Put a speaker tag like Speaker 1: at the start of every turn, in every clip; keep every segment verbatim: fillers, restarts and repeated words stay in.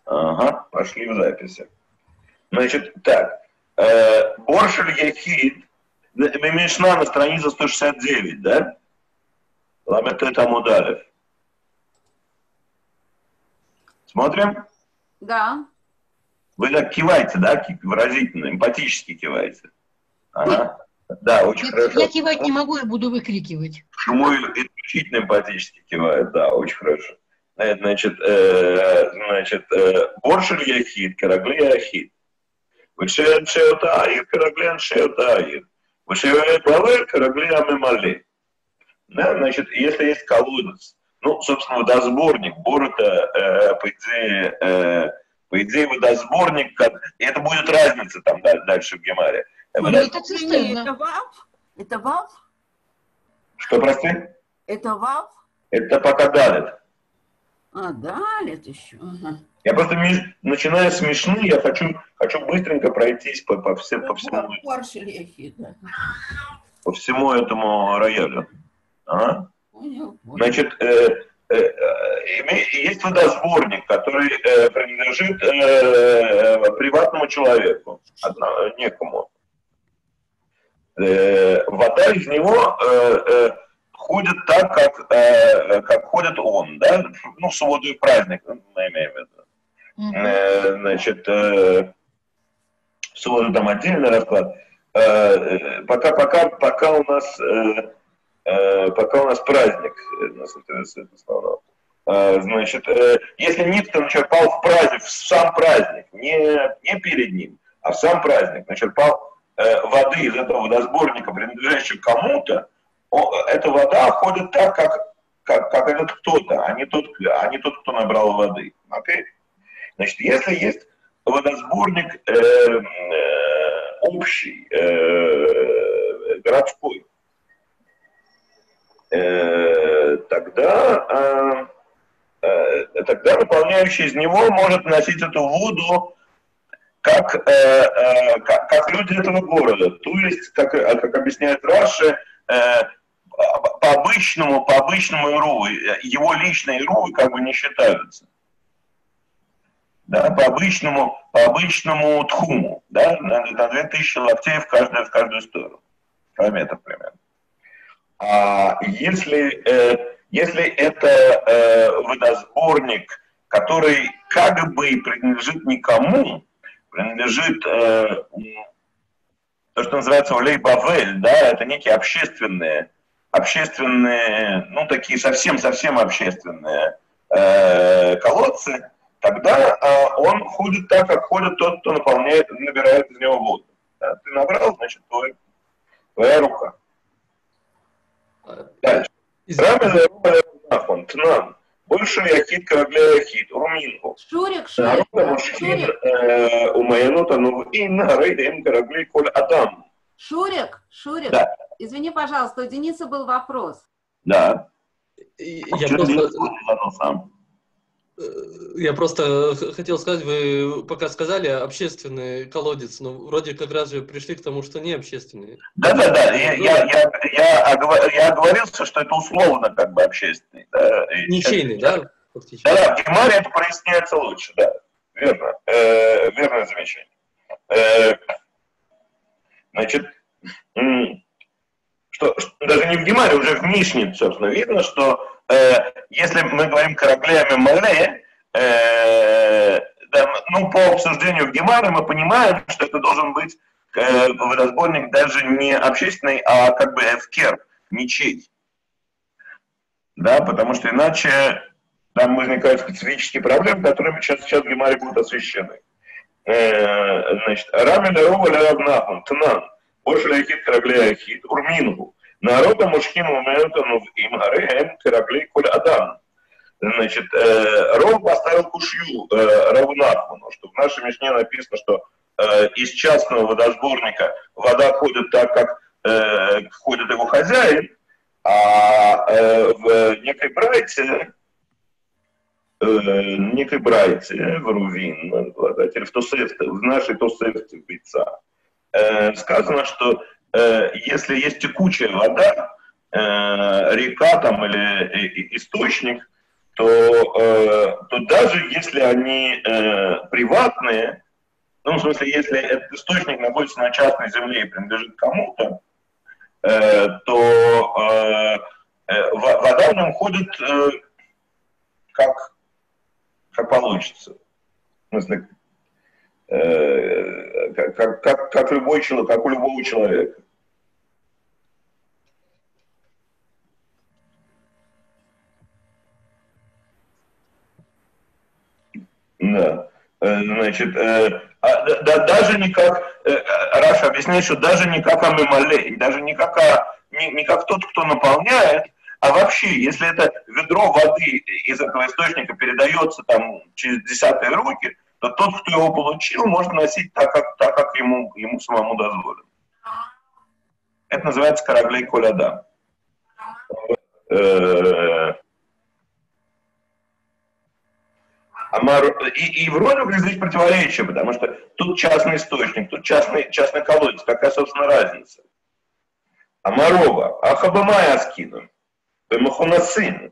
Speaker 1: Ага, пошли в записи. Значит, так. Э, Боршель Яхид, Мишна на странице сто шестьдесят девять, да? Ламетет Амудалев. Смотрим?
Speaker 2: Да.
Speaker 1: Вы так киваете, да, выразительно, эмпатически киваете. Ага. Да, очень
Speaker 3: я,
Speaker 1: хорошо.
Speaker 3: Я кивать не могу, я буду выкрикивать.
Speaker 1: Шмуэль исключительно эмпатически кивает, да, очень хорошо. Значит, э, значит, э, Боршель Яхид, Карагли Яхид. Вышел Шеота Аир, Карагли Шеота Аир. Вышел Бавель, Карагли Амемали. Да, значит, если есть колодец, ну, собственно, водосборник, бор это, э, по идее, э, по идее, водосборник, как, и это будет разница там да, дальше в Гемаре.
Speaker 3: Ну, это цистерна.
Speaker 2: Это вав? Это вав?
Speaker 1: Что, прости?
Speaker 2: Это вав?
Speaker 1: Это пока далит.
Speaker 2: А, далит еще. Ага.
Speaker 1: Я просто, начиная с Мишны, я хочу, хочу быстренько пройтись по, по, все, по, всему, по всему этому роялю. Ага. Значит, э, э, э, есть водосборник, который э, принадлежит э, приватному человеку, одному, некому. Э, вода из него э, э, ходит так, как, э, как ходит он, да? Ну, с водой праздник, мы имеем в виду. Mm-hmm. Э, значит, э, с водой там отдельный расклад. Э, пока, пока, пока у нас... Э, пока у нас праздник, нас интересует в основном. Значит, если Никтор начерпал в праздник, в сам праздник, не, не перед ним, а в сам праздник, начерпал воды из этого водосборника, принадлежащего кому-то, эта вода ходит так, как, как, как этот кто-то, а не тот, а не тот, кто набрал воды. Okay? Значит, если есть водосборник э, э, общий, э, городской, Тогда, тогда наполняющий из него может носить эту воду как, как, как люди этого города. То есть, как, как объясняет Раши, по обычному, по обычному иру, его личные иру как бы не считаются. Да, по обычному, по обычному тхуму, да, на две тысячи локтей в каждую, в каждую сторону. Километр примерно. А если, э, если это э, водосборник, который как бы принадлежит никому, принадлежит э, то, что называется олей бавель, да, это некие общественные, общественные, ну такие совсем-совсем общественные э, колодцы, тогда э, он ходит так, как ходит тот, кто наполняет, набирает из него воду. Да, ты набрал, значит, твой, твоя рука. Дальше. Больше яхид корабля яхид, урминку.
Speaker 2: Шурик, Шурик, Шурик.
Speaker 1: Умаянута, ну и на рейдем кораблей коль адам.
Speaker 2: Шурик, Шурик,
Speaker 1: да.
Speaker 2: Извини, пожалуйста, у Дениса был вопрос.
Speaker 1: Да.
Speaker 4: Я просто... Я просто хотел сказать, вы пока сказали общественный колодец, но вроде как раз же пришли к тому, что не общественный.
Speaker 1: Да-да-да, я, я, я, я, я оговорился, что это условно как бы общественный. Да.
Speaker 4: Ничейный, да?
Speaker 1: Да-да, в Гемаре это проясняется лучше, да. Верно, э, верное замечание. Э, значит, что, что даже не в Гемаре, уже в Мишне, собственно, видно, что э, если мы говорим кораблями Мале, э, да, ну, по обсуждению в Гемаре мы понимаем, что это должен быть э, водосборник даже не общественный, а как бы эфкер, ничей. Да, потому что иначе там возникают специфические проблемы, которыми сейчас, сейчас в Гемаре будут освещены. Э, значит, Рами Дарова Леравнахун, Тнан, больше ляхит корабля яхит, Урмингу. Народа мужчину моменту им ареем кораблей коль адам. Значит, э, Ров поставил кушью э, Равнахуну, что в нашей Мишне написано, что э, из частного водосборника вода ходит так, как э, ходит его хозяин, а э, в некой брайте, э, некой брайте, в Рувин, или в, Тосефте, в нашей Тосефте Бейца, э, сказано, что э, если есть текучая вода, э, река там или э, источник, то, э, то даже если они э, приватные, ну, в смысле, если этот источник находится на частной земле и принадлежит кому-то, э, то э, э, вода в нем ходит э, как, как получится. В смысле, э, как, как, как, любой человек, как у любого человека. Да. Значит, э, а, да, даже не как, э, Раша объясняет, что даже не как амималей, даже не как, а, не, не как тот, кто наполняет, а вообще, если это ведро воды из этого источника передается там через десятые руки, то тот, кто его получил, может носить так, как, так, как ему, ему самому дозволено. Это называется кораблей коляда. И, и вроде бы здесь противоречие, потому что тут частный источник, тут частный, частный колодец. Какая, собственно, разница? Амарова, ахабамай аскину, бемахунасин,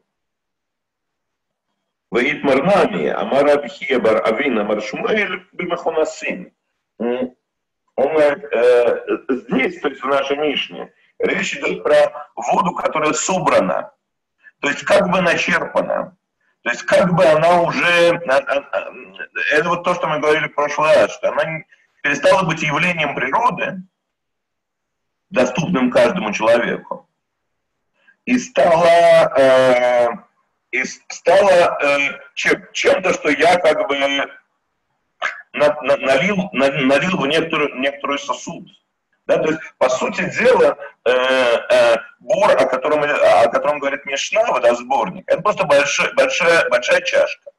Speaker 1: ваит марнами, амарабхия бар авина маршумаэль бемахунасин. Он говорит, э, здесь, то есть в нашей Мишне, речь идет про воду, которая собрана, то есть как бы начерпана. То есть как бы она уже, это вот то, что мы говорили в прошлый раз, что она перестала быть явлением природы, доступным каждому человеку, и стала, э, и стала э, чем, чем-то, что я как бы на, на, налил, на, налил в некоторую, некоторую сосуд. Да, то есть, по сути дела, э, э, бор, о котором, о котором говорит Мишна, водосборник, это просто большая, большая, большая чашка.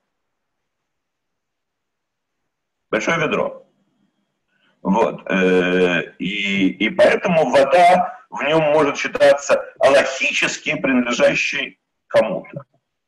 Speaker 1: Большое ведро. Вот. Э, и, и поэтому вода в нем может считаться алахически принадлежащей кому-то.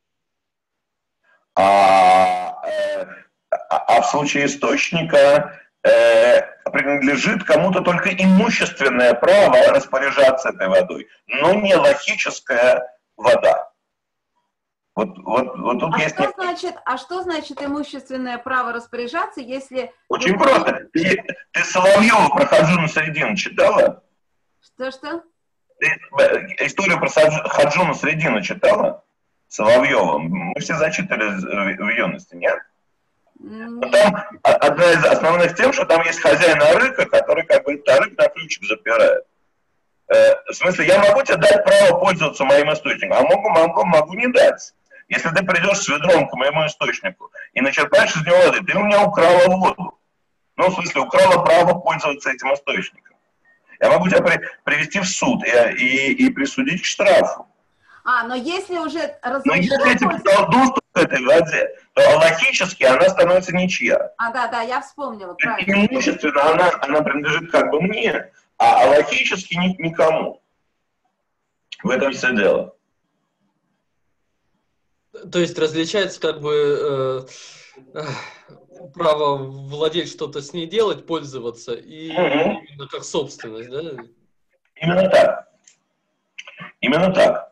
Speaker 1: А, э, а в случае источника э, принадлежит кому-то только имущественное право распоряжаться этой водой, но не логическая вода. Вот, вот, вот тут
Speaker 2: а,
Speaker 1: есть
Speaker 2: что
Speaker 1: не...
Speaker 2: значит, а что значит имущественное право распоряжаться, если...
Speaker 1: Очень вы... просто. Ты, ты Соловьева про Хаджуна Средину читала?
Speaker 2: Что-что?
Speaker 1: Ты историю про Хаджуна Средину читала? Соловьева. Мы все зачитали в юности, нет?
Speaker 2: Нет.
Speaker 1: Там одна из основных тем, что там есть хозяин арыка, который как бы арык на ключик запирает. Э, в смысле, я могу тебе дать право пользоваться моим источником, а могу, могу, могу не дать. Если ты придешь с ведром к моему источнику и начерпаешь из него воды, ты у меня украла воду. Ну, в смысле, украла право пользоваться этим источником. Я могу тебя при, привести в суд и, и, и присудить к штрафу.
Speaker 2: А, но если уже разрешено...
Speaker 1: Но если я тебе дал доступ к этой воде, то логически она становится ничья.
Speaker 2: А, да, да, я вспомнила, правильно.
Speaker 1: Имущественно она, она принадлежит как бы мне, а логически ни, никому. В этом все дело.
Speaker 4: То есть различается как бы э, право владеть, что-то с ней делать, пользоваться, и угу. именно как собственность, да?
Speaker 1: Именно так. Именно так.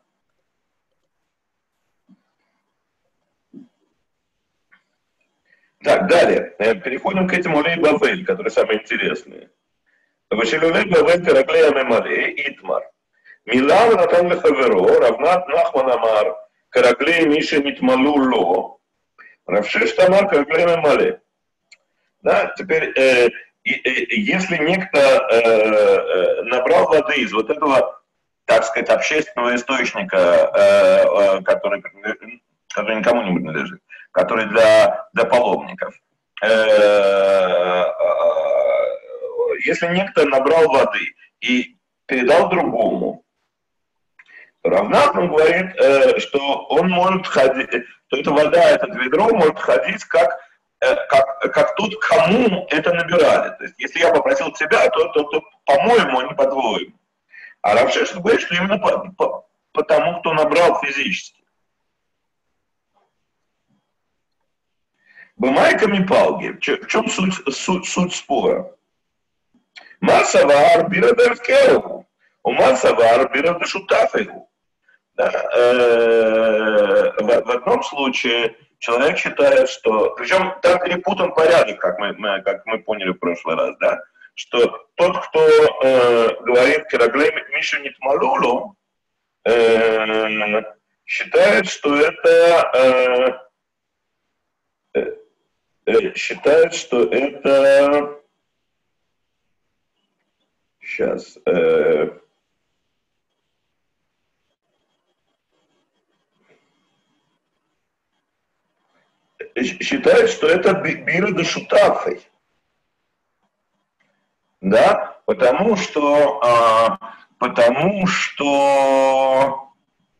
Speaker 1: Так, далее. Переходим к этим улей Бавель, которые самые интересные. Вashilulei Бавель караклея мемале итмар. Милав натан лехаверо, равнат Нахман амар, караклея миша нитмалу ло. Равшиш тамар караклея мемале. Да, теперь, э, э, если некто э, э, набрал воды из вот этого, так сказать, общественного источника, э, э, который, который никому не принадлежит, который для, для паломников. Если некто набрал воды и передал другому, Равнат он говорит, что он может ходить, что эта вода, этот ведро может ходить как, как, как тот, кому это набирали. То есть, если я попросил тебя, то, то, то по-моему, а не по-твоему. А Равшеш говорит, что именно по, по, по тому, кто набрал физически. Бамайками палги. В чем суть, суть, суть спора? Масавар бира беркеу, у масавар бира бешутафегу. Да? Э, в, в одном случае человек считает, что... Причем там перепутан порядок, как мы, мы, как мы поняли в прошлый раз, да? Что тот, кто э, говорит «Кераглей Мишу Нитмалулу», э, считает, что это... Э, э, считает, что это... Сейчас... Э, считает, что это бира де шутафой. Да? Потому что... А, потому что...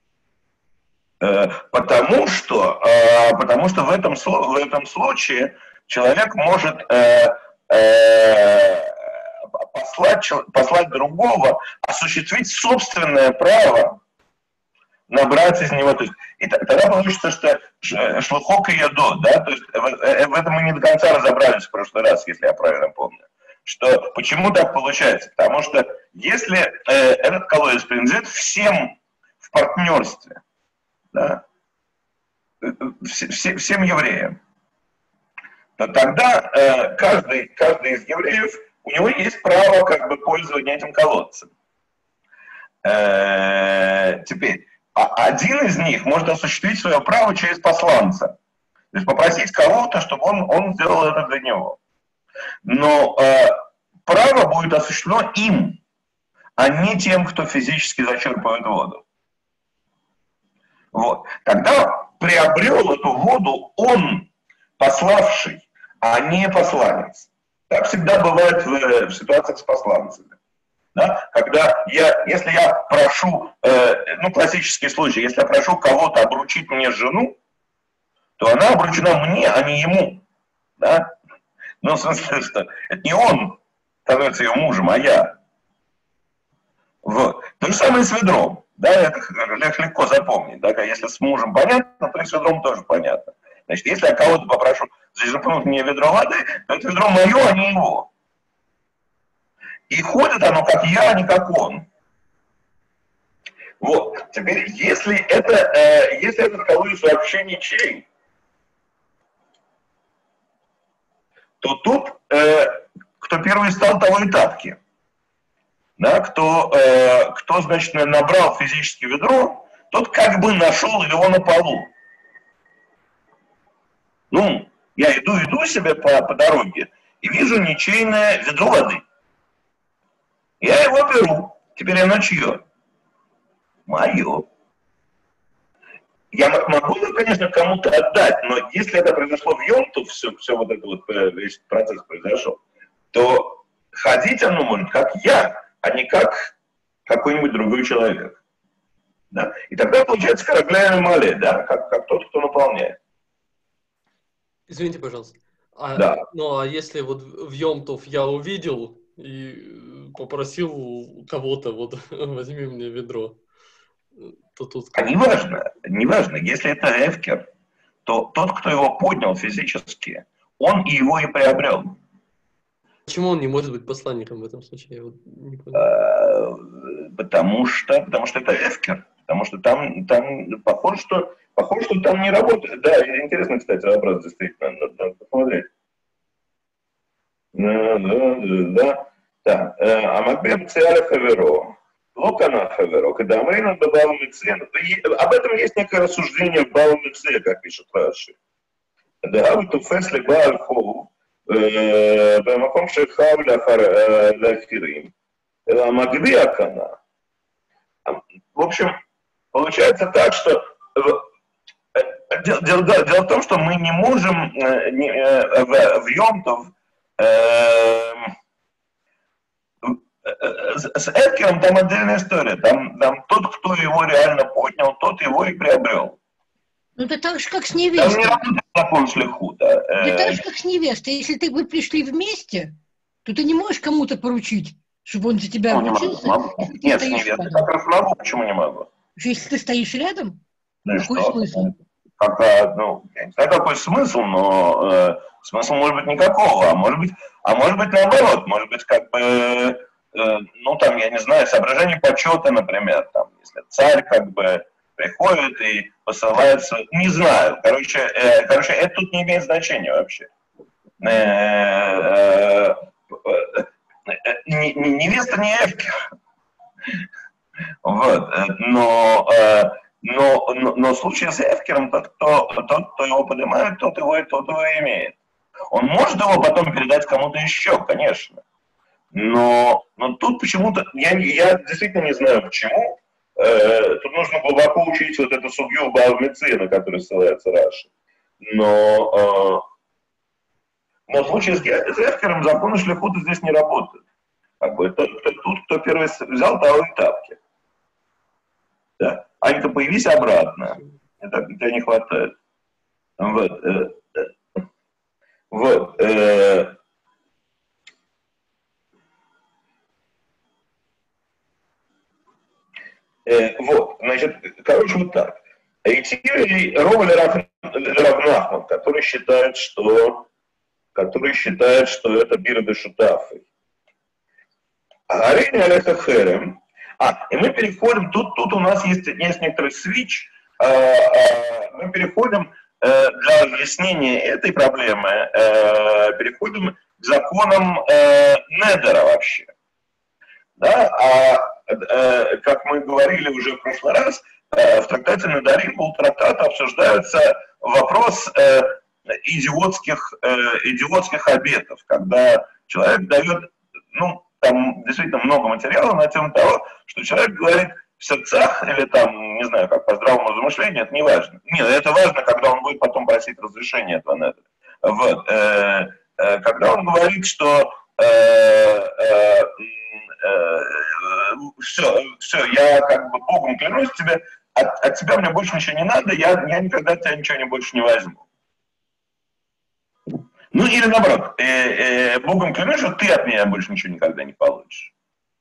Speaker 1: Потому что, потому что в этом, в этом случае человек может э, э, послать, послать другого, осуществить собственное право набрать из него. То есть, и тогда получится, что шлухок и ядо, да, то есть в, в этом мы не до конца разобрались в прошлый раз, если я правильно помню. Что, почему так получается? Потому что если э, этот колодец принадлежит всем в партнерстве, да, все, всем евреям, то тогда э, каждый, каждый из евреев, у него есть право как бы пользования этим колодцем. Э, теперь, один из них может осуществить свое право через посланца. То есть попросить кого-то, чтобы он, он сделал это для него. Но э, право будет осуществлено им, а не тем, кто физически зачерпывает воду. Вот. Тогда приобрел эту воду он, пославший, а не посланец. Так всегда бывает в, в ситуациях с посланцами. Да? Когда я, если я прошу, э, ну классический случай, если я прошу кого-то обручить мне жену, то она обручена мне, а не ему. Да? Ну, в смысле, что это не он становится ее мужем, а я. Вот. То же самое с ведром. Да, это легко запомнить. Да, если с мужем понятно, то и с ведром тоже понятно. Значит, если я кого-то попрошу зачерпнуть мне ведро воды, то это ведро мое, а не его. И ходит оно как я, а не как он. Вот. Теперь, если это, э, если этот колодец вообще ничей, то тут, э, кто первый стал, того и тапки. Да, кто, э, кто, значит, набрал физически ведро, тот как бы нашел его на полу. Ну, я иду, иду себе по, по дороге и вижу ничейное ведро воды. Я его беру. Теперь оно чье? Мое. Я могу, конечно, кому-то отдать, но если это произошло в Йом-Тов, все, все вот этот вот весь процесс произошел, то ходить оно может как я, а не как какой-нибудь другой человек. Да? И тогда получается карагляя мале, да, как, как тот, кто наполняет.
Speaker 4: Извините, пожалуйста. А,
Speaker 1: да.
Speaker 4: Ну а если вот в Йом-Тов я увидел и попросил кого-то, вот возьми мне ведро, то тут...
Speaker 1: А неважно, неважно, если это эфкер, то тот, кто его поднял физически, он и его и приобрел.
Speaker 4: Почему он не может быть посланником в этом случае? Я вот не понял.
Speaker 1: Потому что, потому что это эфкер, потому что там, там похоже, что, похоже, что там не работает. Да, интересно, кстати, вопрос действительно, надо, надо посмотреть. Да, да, да, да. А Макбем Циаля Хаверо, Локана Хаверо, когда Амрина добавил Мицен, об этом есть некое рассуждение в Бау Мице, как пишет Раши. Да, вот у Фесли Баальхову, במקום שחב לאחרים, אלא המגביה קנה. В общем, получается так, что дело, дело, дело в том, что мы не можем не, в, в Йом-Тов э, с Эдкером там отдельная история. Там, там тот, кто его реально поднял, тот его и приобрел.
Speaker 3: Ну, это так же, как с невестой.
Speaker 1: Там не работает закон шлиху, да.
Speaker 3: Это так же, как с невестой. Если ты бы пришли вместе, то ты не можешь кому-то поручить, чтобы он за тебя
Speaker 1: ну,
Speaker 3: обучился.
Speaker 1: Не могу, могу. Нет, с невестой как раз могу, почему не могу?
Speaker 3: Если ты стоишь рядом,
Speaker 1: ну,
Speaker 3: какой
Speaker 1: что?
Speaker 3: смысл?
Speaker 1: Как, ну, я не знаю, какой смысл, но э, смысл может быть никакого, а может быть, а может быть наоборот, может быть как бы, э, ну там, я не знаю, соображение почета, например, там, если царь как бы приходит и посылается, не знаю, короче, э, короче, это тут не имеет значения вообще. Э, э, э, невеста не эфкер. Вот, но, но, но, но в случае с эфкером, тот кто, тот, кто его поднимает, тот его, тот его имеет. Он может его потом передать кому-то еще, конечно. Но, но тут почему-то, я, я действительно не знаю почему, э, тут нужно глубоко учить вот эту судью Баав-Меции, на которую ссылается Раши. Но, э, но в случае с эфкером законы шлихута здесь не работают. Как бы, тот, кто, тут, кто первый взял, того и тапки. Да? Они-то появись обратно. Это тебя не хватает. Вот. Э, э, вот. Э, э, вот. Значит, короче, вот так. Эйтири Рова Равнахман, который считает, что который считает, что это бирды шутафы. А Арени Алеха Херем. А, и мы переходим, тут, тут у нас есть, есть некоторый свич, э, э, мы переходим э, для объяснения этой проблемы, э, переходим к законам э, Недера вообще. Да? А э, как мы говорили уже в прошлый раз, э, в трактате Недарим, по трактату обсуждается вопрос э, идиотских, э, идиотских обетов, когда человек дает, ну, там действительно много материала на тему того, что человек говорит в сердцах, или там, не знаю, как по здравому размышлению, это не важно. Нет, это важно, когда он будет потом просить разрешения этого недера. Вот. Э, э, когда он говорит, что э, э, э, все, все, я как бы Богом клянусь тебе, от, от тебя мне больше ничего не надо, я, я никогда от тебя ничего не больше не возьму. Ну или наоборот, э, э, Богом клянусь, что ты от меня больше ничего никогда не получишь.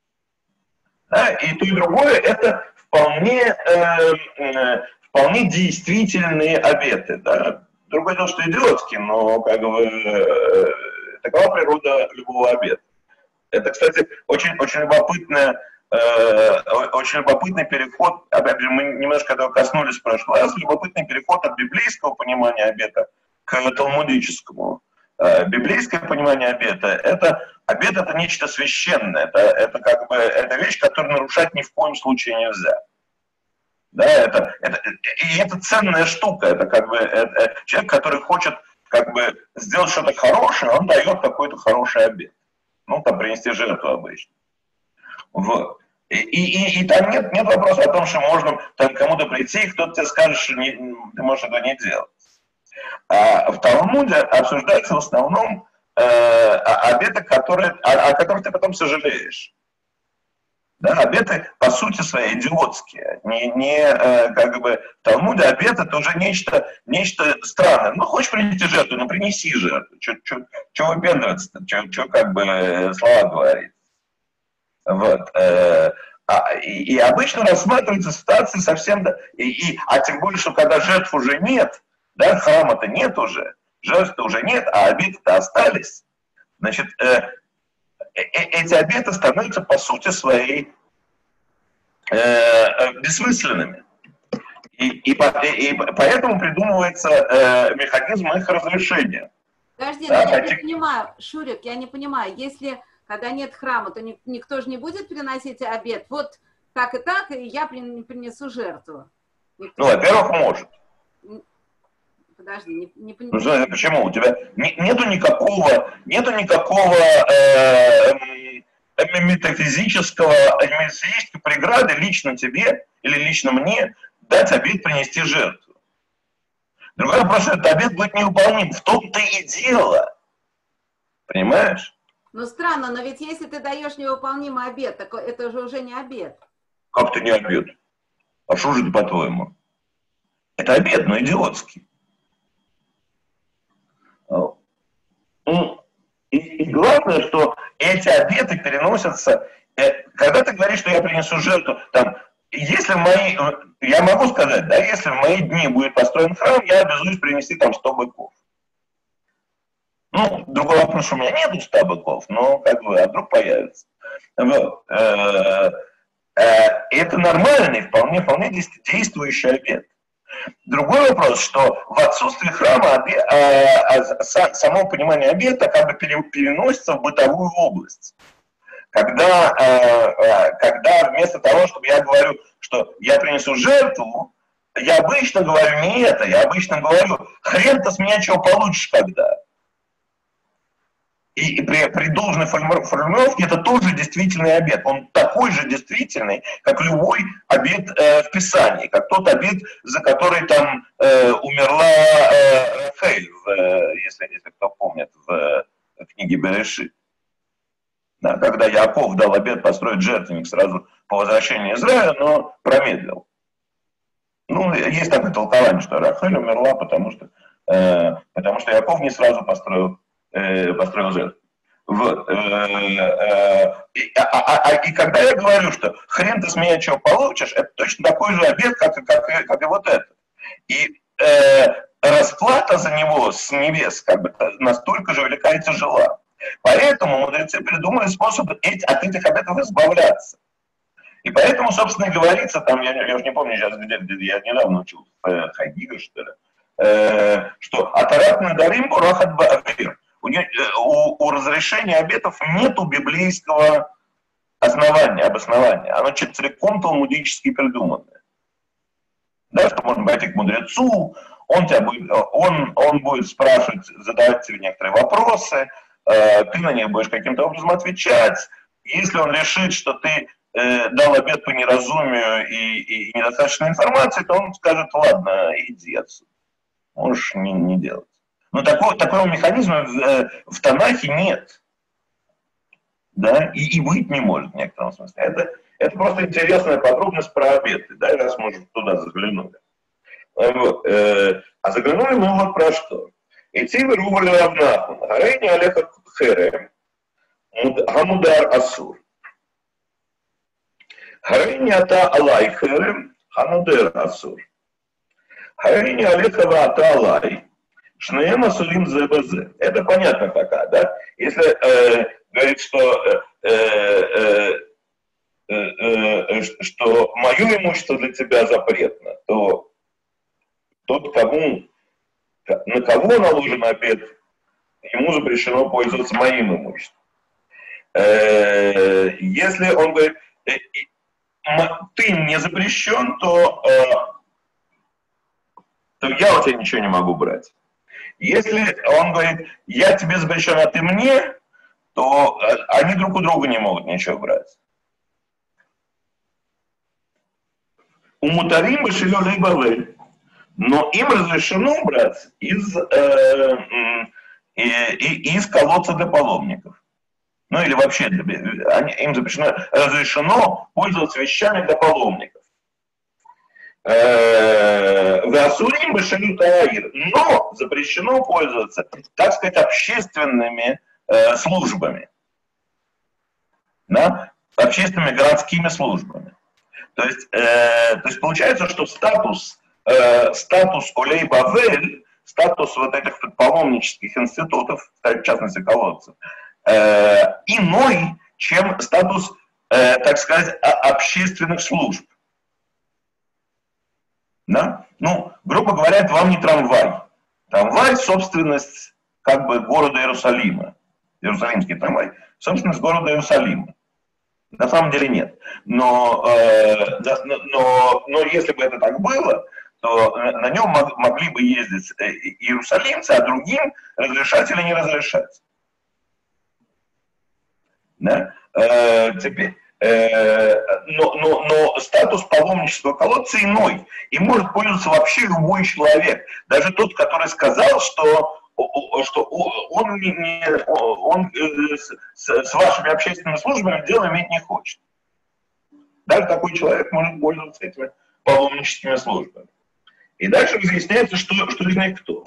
Speaker 1: Да? И то, и другое это вполне, э, э, вполне действительные обеты. Да? Другое дело, что идиотские, но как бы э, такова природа любого обета. Это, кстати, очень, очень любопытная, э, очень любопытный переход, опять же, мы немножко этого коснулись в прошлый раз, любопытный переход от библейского понимания обета к талмудическому. Библейское понимание обета – это обет – это нечто священное, это, это как бы это вещь, которую нарушать ни в коем случае нельзя. Да, это, это, и это ценная штука, это как бы это, человек, который хочет как бы сделать что-то хорошее, он дает какой-то хороший обет. Ну, там принести жертву обычно. Вот. И, и, и, и там нет, нет вопроса о том, что можно там кому-то прийти, и кто-то тебе скажет, что не, ты можешь этого не делать. А в Талмуде обсуждаются в основном э, обеты, которые, о, о которых ты потом сожалеешь. Да, обеты по сути своей идиотские. Не, не, э, как бы, в Талмуде обет это уже нечто, нечто странное. Ну, хочешь принести жертву, ну принеси жертву. Чего выпендриваться-то? Чего как бы слова говорить? Вот. Э, а, и, и обычно рассматриваются ситуации совсем... И, и, а тем более, что когда жертв уже нет, да, храма-то нет уже, жертв-то уже нет, а обеты-то остались. Значит, э, э, эти обеты становятся по сути своей э, э, бессмысленными. И, и, и, и поэтому придумывается э, механизм их разрешения.
Speaker 2: Подожди,
Speaker 1: да,
Speaker 2: но я
Speaker 1: хотя...
Speaker 2: не понимаю, Шурик, я не понимаю, если когда нет храма, то никто же не будет приносить обет. Вот так и так, и я принесу жертву. Никто
Speaker 1: ну, во-первых, может.
Speaker 2: Подожди, не, не понимаю.
Speaker 1: Ну, почему? У тебя не, нету никакого, нету никакого э, э, метафизического, метафизической преграды лично тебе или лично мне дать обет принести жертву. Другой вопрос, что этот обет будет невыполним. В том-то и дело. Понимаешь?
Speaker 2: Ну, странно, но ведь если ты даешь невыполнимый обет, так это же уже не обет.
Speaker 1: Как ты не обет? А что же это, по-твоему? Это обет, но идиотский. И, и главное, что эти обеты переносятся, э, когда ты говоришь, что я принесу жертву, там, если в мои, я могу сказать, да, если в мои дни будет построен храм, я обязуюсь принести там сто быков. Ну, другой вопрос, что у меня нету ста быков, но как бы, а вдруг появится. Вот. Это нормальный, вполне, вполне действующий обет. Другой вопрос, что в отсутствии храма обе, а, а, само понимание обета как бы переносится в бытовую область. Когда, а, когда вместо того, чтобы я говорю, что я принесу жертву, я обычно говорю не это, я обычно говорю, хрен ты с меня чего получишь когда. И при, при должной формулировке это тоже действительный обет. Он такой же действительный, как любой обет э, в Писании, как тот обет, за который там э, умерла э, Рахель, в, э, если, если кто помнит, в, в книге Берешит. Да, когда Яаков дал обет построить жертвенник сразу по возвращению Израиля, но промедлил. Ну, есть такое толкование, что Рахель умерла, потому что, э, потому что Яаков не сразу построил построил жертву. Вот. И, а, а, а, и когда я говорю, что хрен ты с меня чего получишь, это точно такой же обет, как, как, как и вот это. И э, расплата за него с небес как бы настолько же велика и тяжела. Поэтому мудрецы придумали способ от этих обетов избавляться. И поэтому, собственно, и говорится, там, я, я уже не помню сейчас, где, где я недавно учил, в Хагига, что ли, э, что «Атарат надарим бурахат баавир». У, у, у разрешения обетов нету библейского основания, обоснования. Оно целиком талмудически придуманное. Да, что можно пойти к мудрецу, он, тебя будет, он, он будет спрашивать, задавать тебе некоторые вопросы, э, ты на них будешь каким-то образом отвечать. Если он решит, что ты э, дал обет по неразумию и, и, и недостаточной информации, то он скажет, ладно, иди отсюда. Можешь не, не делать. Но такого, такого механизма в, в Танахе нет. Да? И, и быть не может в некотором смысле. Это, это просто интересная подробность про обеты, да, раз мы уже туда заглянули. Вот. А заглянули мы вот про что. Идти в Руваль Равнахун, Гарейни Алеха Херем, Хамудар Асур. Гарейни Ата Алай Херем, Хамудар Асур. Гарейни Алеха Вата Алай. Шнеем асурим зэбэзэ. Это понятно пока, да? Если э, говорит, что, э, э, э, э, что мое имущество для тебя запретно, то тот, кому, на кого наложен обет, ему запрещено пользоваться моим имуществом. Э, если он говорит, э, ты не запрещен, то, э, то я у тебя ничего не могу брать. Если он говорит, я тебе запрещен, а ты мне, то они друг у друга не могут ничего брать. У мутарим башилё лейбавель, но им разрешено брать из, э, э, из колодца для паломников. Ну или вообще, для, они, им запрещено, разрешено пользоваться вещами для паломников. Васурим башилют аир, но запрещено пользоваться, так сказать, общественными э, службами, да? Общественными городскими службами. То есть, э, то есть получается, что статус, э, статус Олей Бавель, статус вот этих паломнических институтов, в частности колодцев, э, иной, чем статус, э, так сказать, общественных служб. Да? Ну, грубо говоря, это вам не трамвай. Трамвай — собственность как бы города Иерусалима. Иерусалимский трамвай — собственность города Иерусалима. На самом деле нет. Но, э, да, но, но если бы это так было, то на нем мог, могли бы ездить иерусалимцы, а другим разрешать или не разрешать. Да? Э, теперь... Но, но, но статус паломничества колодца иной. И может пользоваться вообще любой человек. Даже тот, который сказал, что, что он, не, он с, с вашими общественными службами дело иметь не хочет. Даже такой человек может пользоваться этими паломническими службами. И дальше разъясняется, что, что из них кто.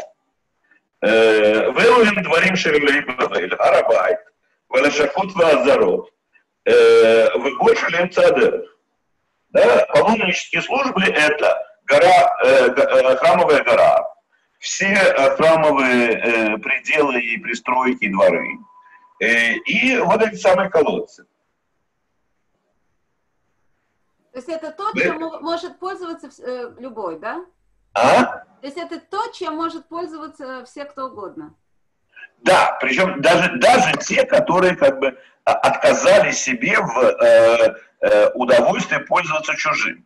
Speaker 1: Велуин дворим шерилей бавель, арабайт, велешахут вазарот. Вы больше лем цадер. Да? Паломнические службы — это гора, э, храмовая гора, все храмовые э, пределы и пристройки, и дворы, э, и вот эти самые колодцы.
Speaker 2: То есть это то, чем может пользоваться э, любой, да?
Speaker 1: А?
Speaker 2: То есть это то, чем может пользоваться все, кто угодно.
Speaker 1: Да, причем даже, даже те, которые как бы отказали себе в э, э, удовольствии пользоваться чужим.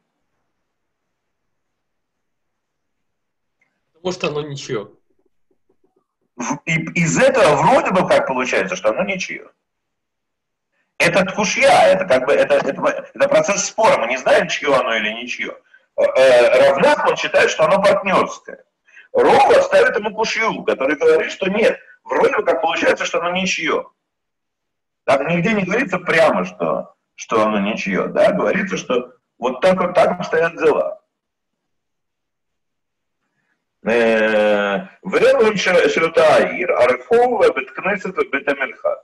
Speaker 4: Потому что оно ничье.
Speaker 1: И из этого вроде бы как получается, что оно ничье. Это тхушья, это как бы это, это, это процесс спора, мы не знаем, чье оно или ничье. Равнах, он считает, что оно партнерское. Рова ставит ему кушью, который говорит, что нет, вроде бы как получается, что оно ничье. Так нигде не говорится прямо, что, что оно ничье, да, говорится, что вот так вот так обстоят дела. Врелон Шрутаир, Арфова, Беткнесет, Бетамельхац.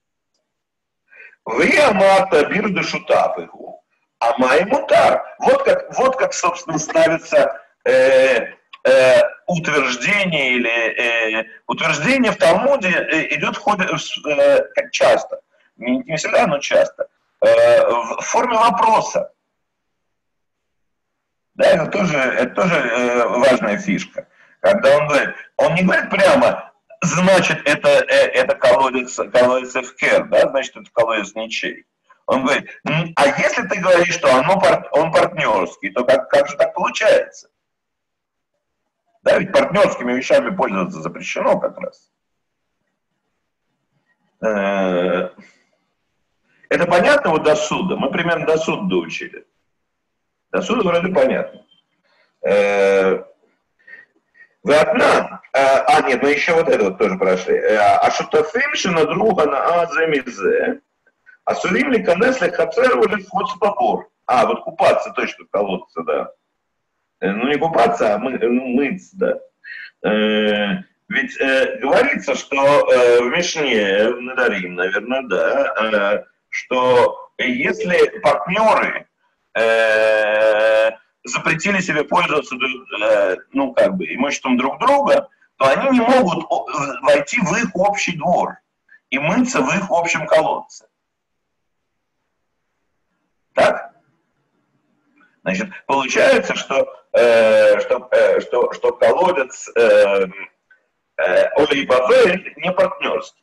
Speaker 1: Вы амата бирду шутапыгу, а май мутар. Вот как, вот как, собственно, ставится э, э, утверждение или э, утверждение в Талмуде э, идет в ходе э, как часто, не, не всегда, но часто, э, в форме вопроса. Да, это тоже, это тоже э, важная фишка. Когда он говорит, он не говорит прямо, значит, это, это колодец, колодец Эфкер, да, значит, это колодец ничей. Он говорит, а если ты говоришь, что оно, он партнерский, то как, как же так получается? Да, ведь партнерскими вещами пользоваться запрещено как раз. Это понятно вот до суда? Мы примерно до суда доучили. До суда вроде понятно. Вы одна, а нет, мы еще вот это вот тоже прошли. А шутафим на друга на аземизе, а сурим ли канесли хацеру или вход в побор. А, вот купаться точно в колодце, да. Ну не купаться, а мы, ну, мыться, да. Ведь э, говорится, что э, в Мишне, в Надарим, наверное, да, э, что если партнеры э, запретили себе пользоваться, э, ну, как бы, имуществом друг друга, то они не могут войти в их общий двор и мыться в их общем колодце. Так? Значит, получается, что, э, что, э, что, что колодец э, э, Оли и Бавель не партнерский.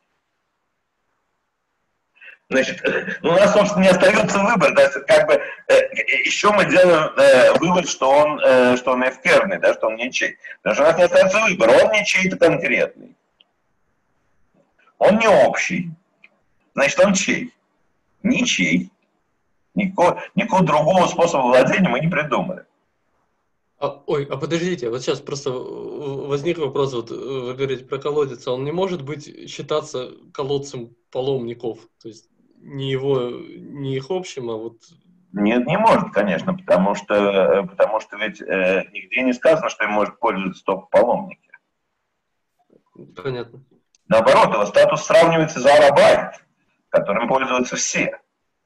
Speaker 1: Значит, ну, у нас, собственно, не остается выбор. Да, как бы, э, еще мы делаем э, вывод, что он, э, что он эфкерный, да, что он ничей. Потому что у нас не остается выбора. Он не чей-то конкретный. Он не общий. Значит, он чей? Ничей. Никакого, никакого другого способа владения мы не придумали.
Speaker 4: А, ой, а подождите, вот сейчас просто возник вопрос, вот вы говорите про колодец, а он не может быть считаться колодцем паломников, то есть не его, не их общим, а вот...
Speaker 1: Нет, не может, конечно, потому что, потому что ведь э, нигде не сказано, что им может пользоваться только паломники.
Speaker 4: Понятно.
Speaker 1: Наоборот, его статус сравнивается за арабайт, которым пользуются все.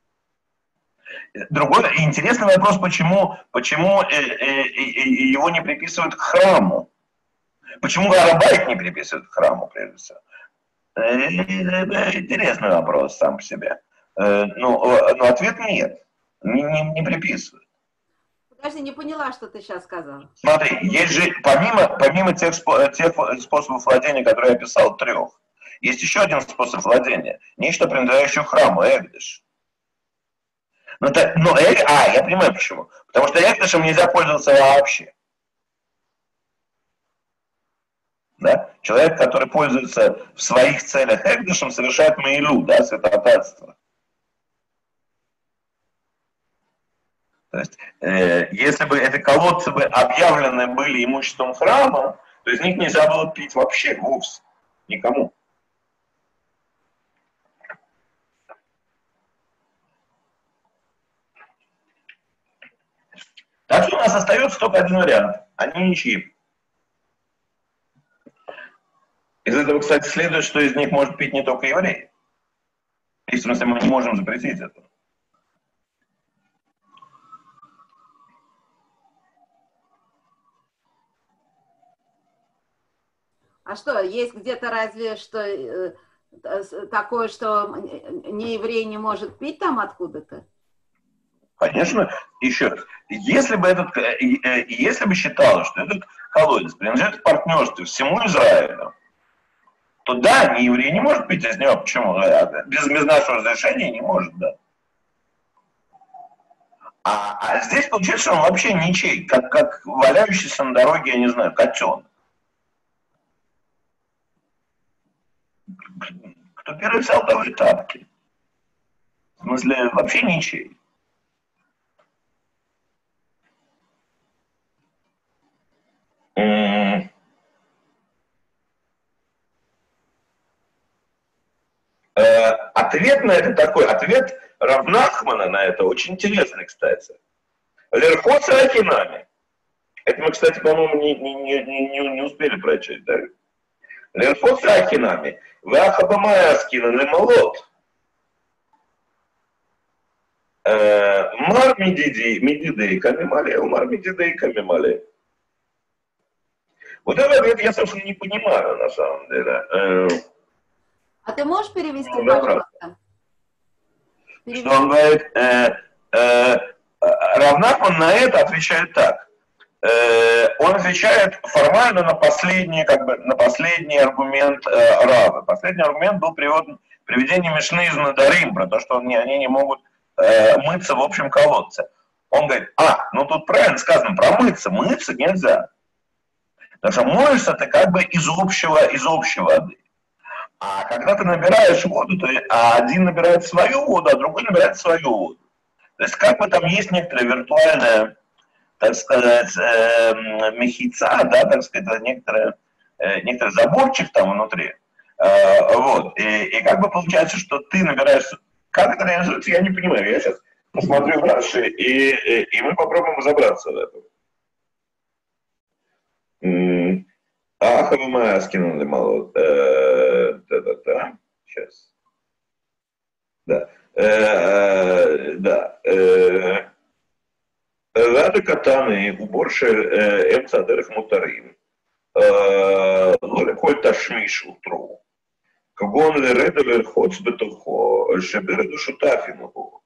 Speaker 1: Другой интересный вопрос, почему, почему э, э, э, его не приписывают к храму. Почему арабайт не приписывают к храму, прежде всего? Э, э, интересный вопрос сам по себе. Э, ну, но ответ нет. Не, не, не приписывают.
Speaker 2: Подожди, не поняла, что ты сейчас сказал.
Speaker 1: Смотри, есть же, помимо, помимо тех, тех способов владения, которые я описал, трех, есть еще один способ владения. Нечто, принадлежащее храму, экдыш. Но, так, но э, а, я понимаю почему. Потому что экдышем нельзя пользоваться вообще. Да? Человек, который пользуется в своих целях экдышем, совершает маилу, да, святотатство. То есть, э, если бы эти колодцы бы объявлены были имуществом храма, то из них нельзя было пить вообще, вовсе, никому. Так что у нас остается только один вариант. Они ничьи. Из этого, кстати, следует, что из них может пить не только евреи. В смысле, мы не можем запретить это.
Speaker 2: А что, есть где-то разве что э, такое, что не еврей не может пить там откуда-то?
Speaker 1: Конечно, еще раз, если бы, этот, если бы считалось, что этот колодец принадлежит в партнерстве всему Израилю, то да, не еврей не может пить из него. Почему? Без, без нашего разрешения не может, да. А, а здесь получается, что он вообще ничей, как, как валяющийся на дороге, я не знаю, котенок. Кто первый взял, того и тапки. В смысле, вообще ничей. М- э, ответ на это такой, ответ Рав Нахмана на это очень интересный, кстати. Лерхоца Акинами. Это мы, кстати, по-моему, не, не, не, не, не успели прочесть, да? Лерхоца Акинами. Вахабамая Аскина Лемолот. Мар Медидей Камимали, Мар Медидей Камимали. Вот этот ответ я, собственно, не понимаю, на самом деле.
Speaker 2: А ты можешь перевести,
Speaker 1: ну,
Speaker 2: пожалуйста?
Speaker 1: Перевести. Что он говорит? Э, э, Рав Нахман на это отвечает так. Э, он отвечает формально на последний, как бы, на последний аргумент э, Рава. Последний аргумент был приведен, приведение Мишны из Надарим, про то, что они, они не могут э, мыться в общем колодце. Он говорит, а, ну тут правильно сказано, про мыться, мыться нельзя. Потому что моешься ты как бы из общего, из общей воды. А когда ты набираешь воду, то а один набирает свою воду, а другой набирает свою воду. То есть как бы там есть некоторая виртуальная, так сказать, э, мехица, да, так сказать, некоторая, э, некоторый заборчик там внутри. Э, вот. И, и как бы получается, что ты набираешь... Как это реализуется, я не понимаю. Я сейчас посмотрю в Раши, и, и, и мы попробуем разобраться в этом. Ах, вы моя скинули мало. Да-да-да. Сейчас. Да. Да. Рады катаны, уборши эмца дерев мутарим. Лоликоль ташмиш утру. Кагон лереда лерхоц бетухо, шебереду шутафину.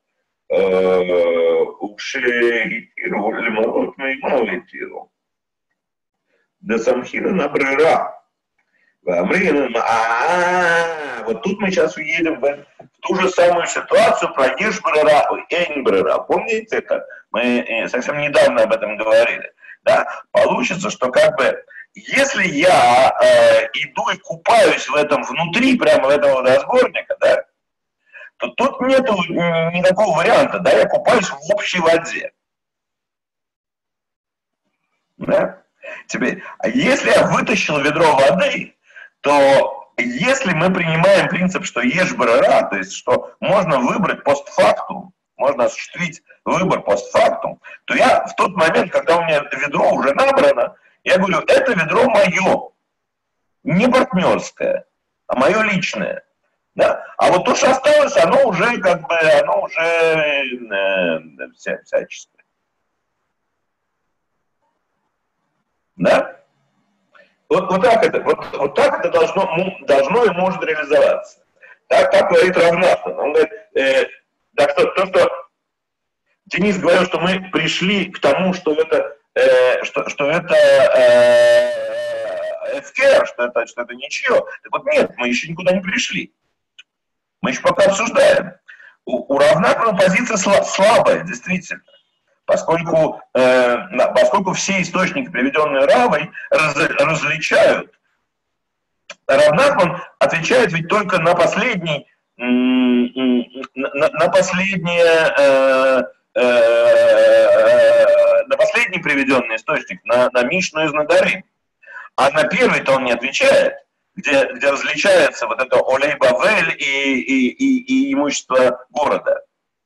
Speaker 1: Укшегитиру лималот меймалитиру. Да самхина на брыра. А вот тут мы сейчас уедем в ту же самую ситуацию про еш брыра, эйн брыра. Помните это? Мы совсем недавно об этом говорили. Да? Получится, что как бы если я э, иду и купаюсь в этом внутри, прямо в этого водосборника, да, то тут нету никакого варианта, да, я купаюсь в общей воде. Да? Теперь, а если я вытащил ведро воды, то если мы принимаем принцип, что еш брыра, то есть что можно выбрать постфактум, можно осуществить выбор постфактум, то я в тот момент, когда у меня ведро уже набрано, я говорю, это ведро мое, не партнерское, а мое личное. Да? А вот то, что осталось, оно уже как бы, оно уже э, вся, всяческое. Да? Вот, вот так это, вот, вот так это должно, должно и может реализоваться. Так, так говорит Рав Нахман. Он говорит, э, так что, то, что Денис говорил, что мы пришли к тому, что это, э, что, что это э, эфкер, что это, что это ничего. Так вот нет, мы еще никуда не пришли. Мы еще пока обсуждаем. У, у Рав Нахмана позиция слабая, действительно. Поскольку, э, поскольку все источники, приведенные Равой, раз, различают. Рав Нахман отвечает ведь только на последний, на, на последнее, э, э, на последний приведенный источник, на, на Мишну из Надарим. А на первый-то он не отвечает, где, где различается вот это Олей Бавель и, и, и, и имущество города.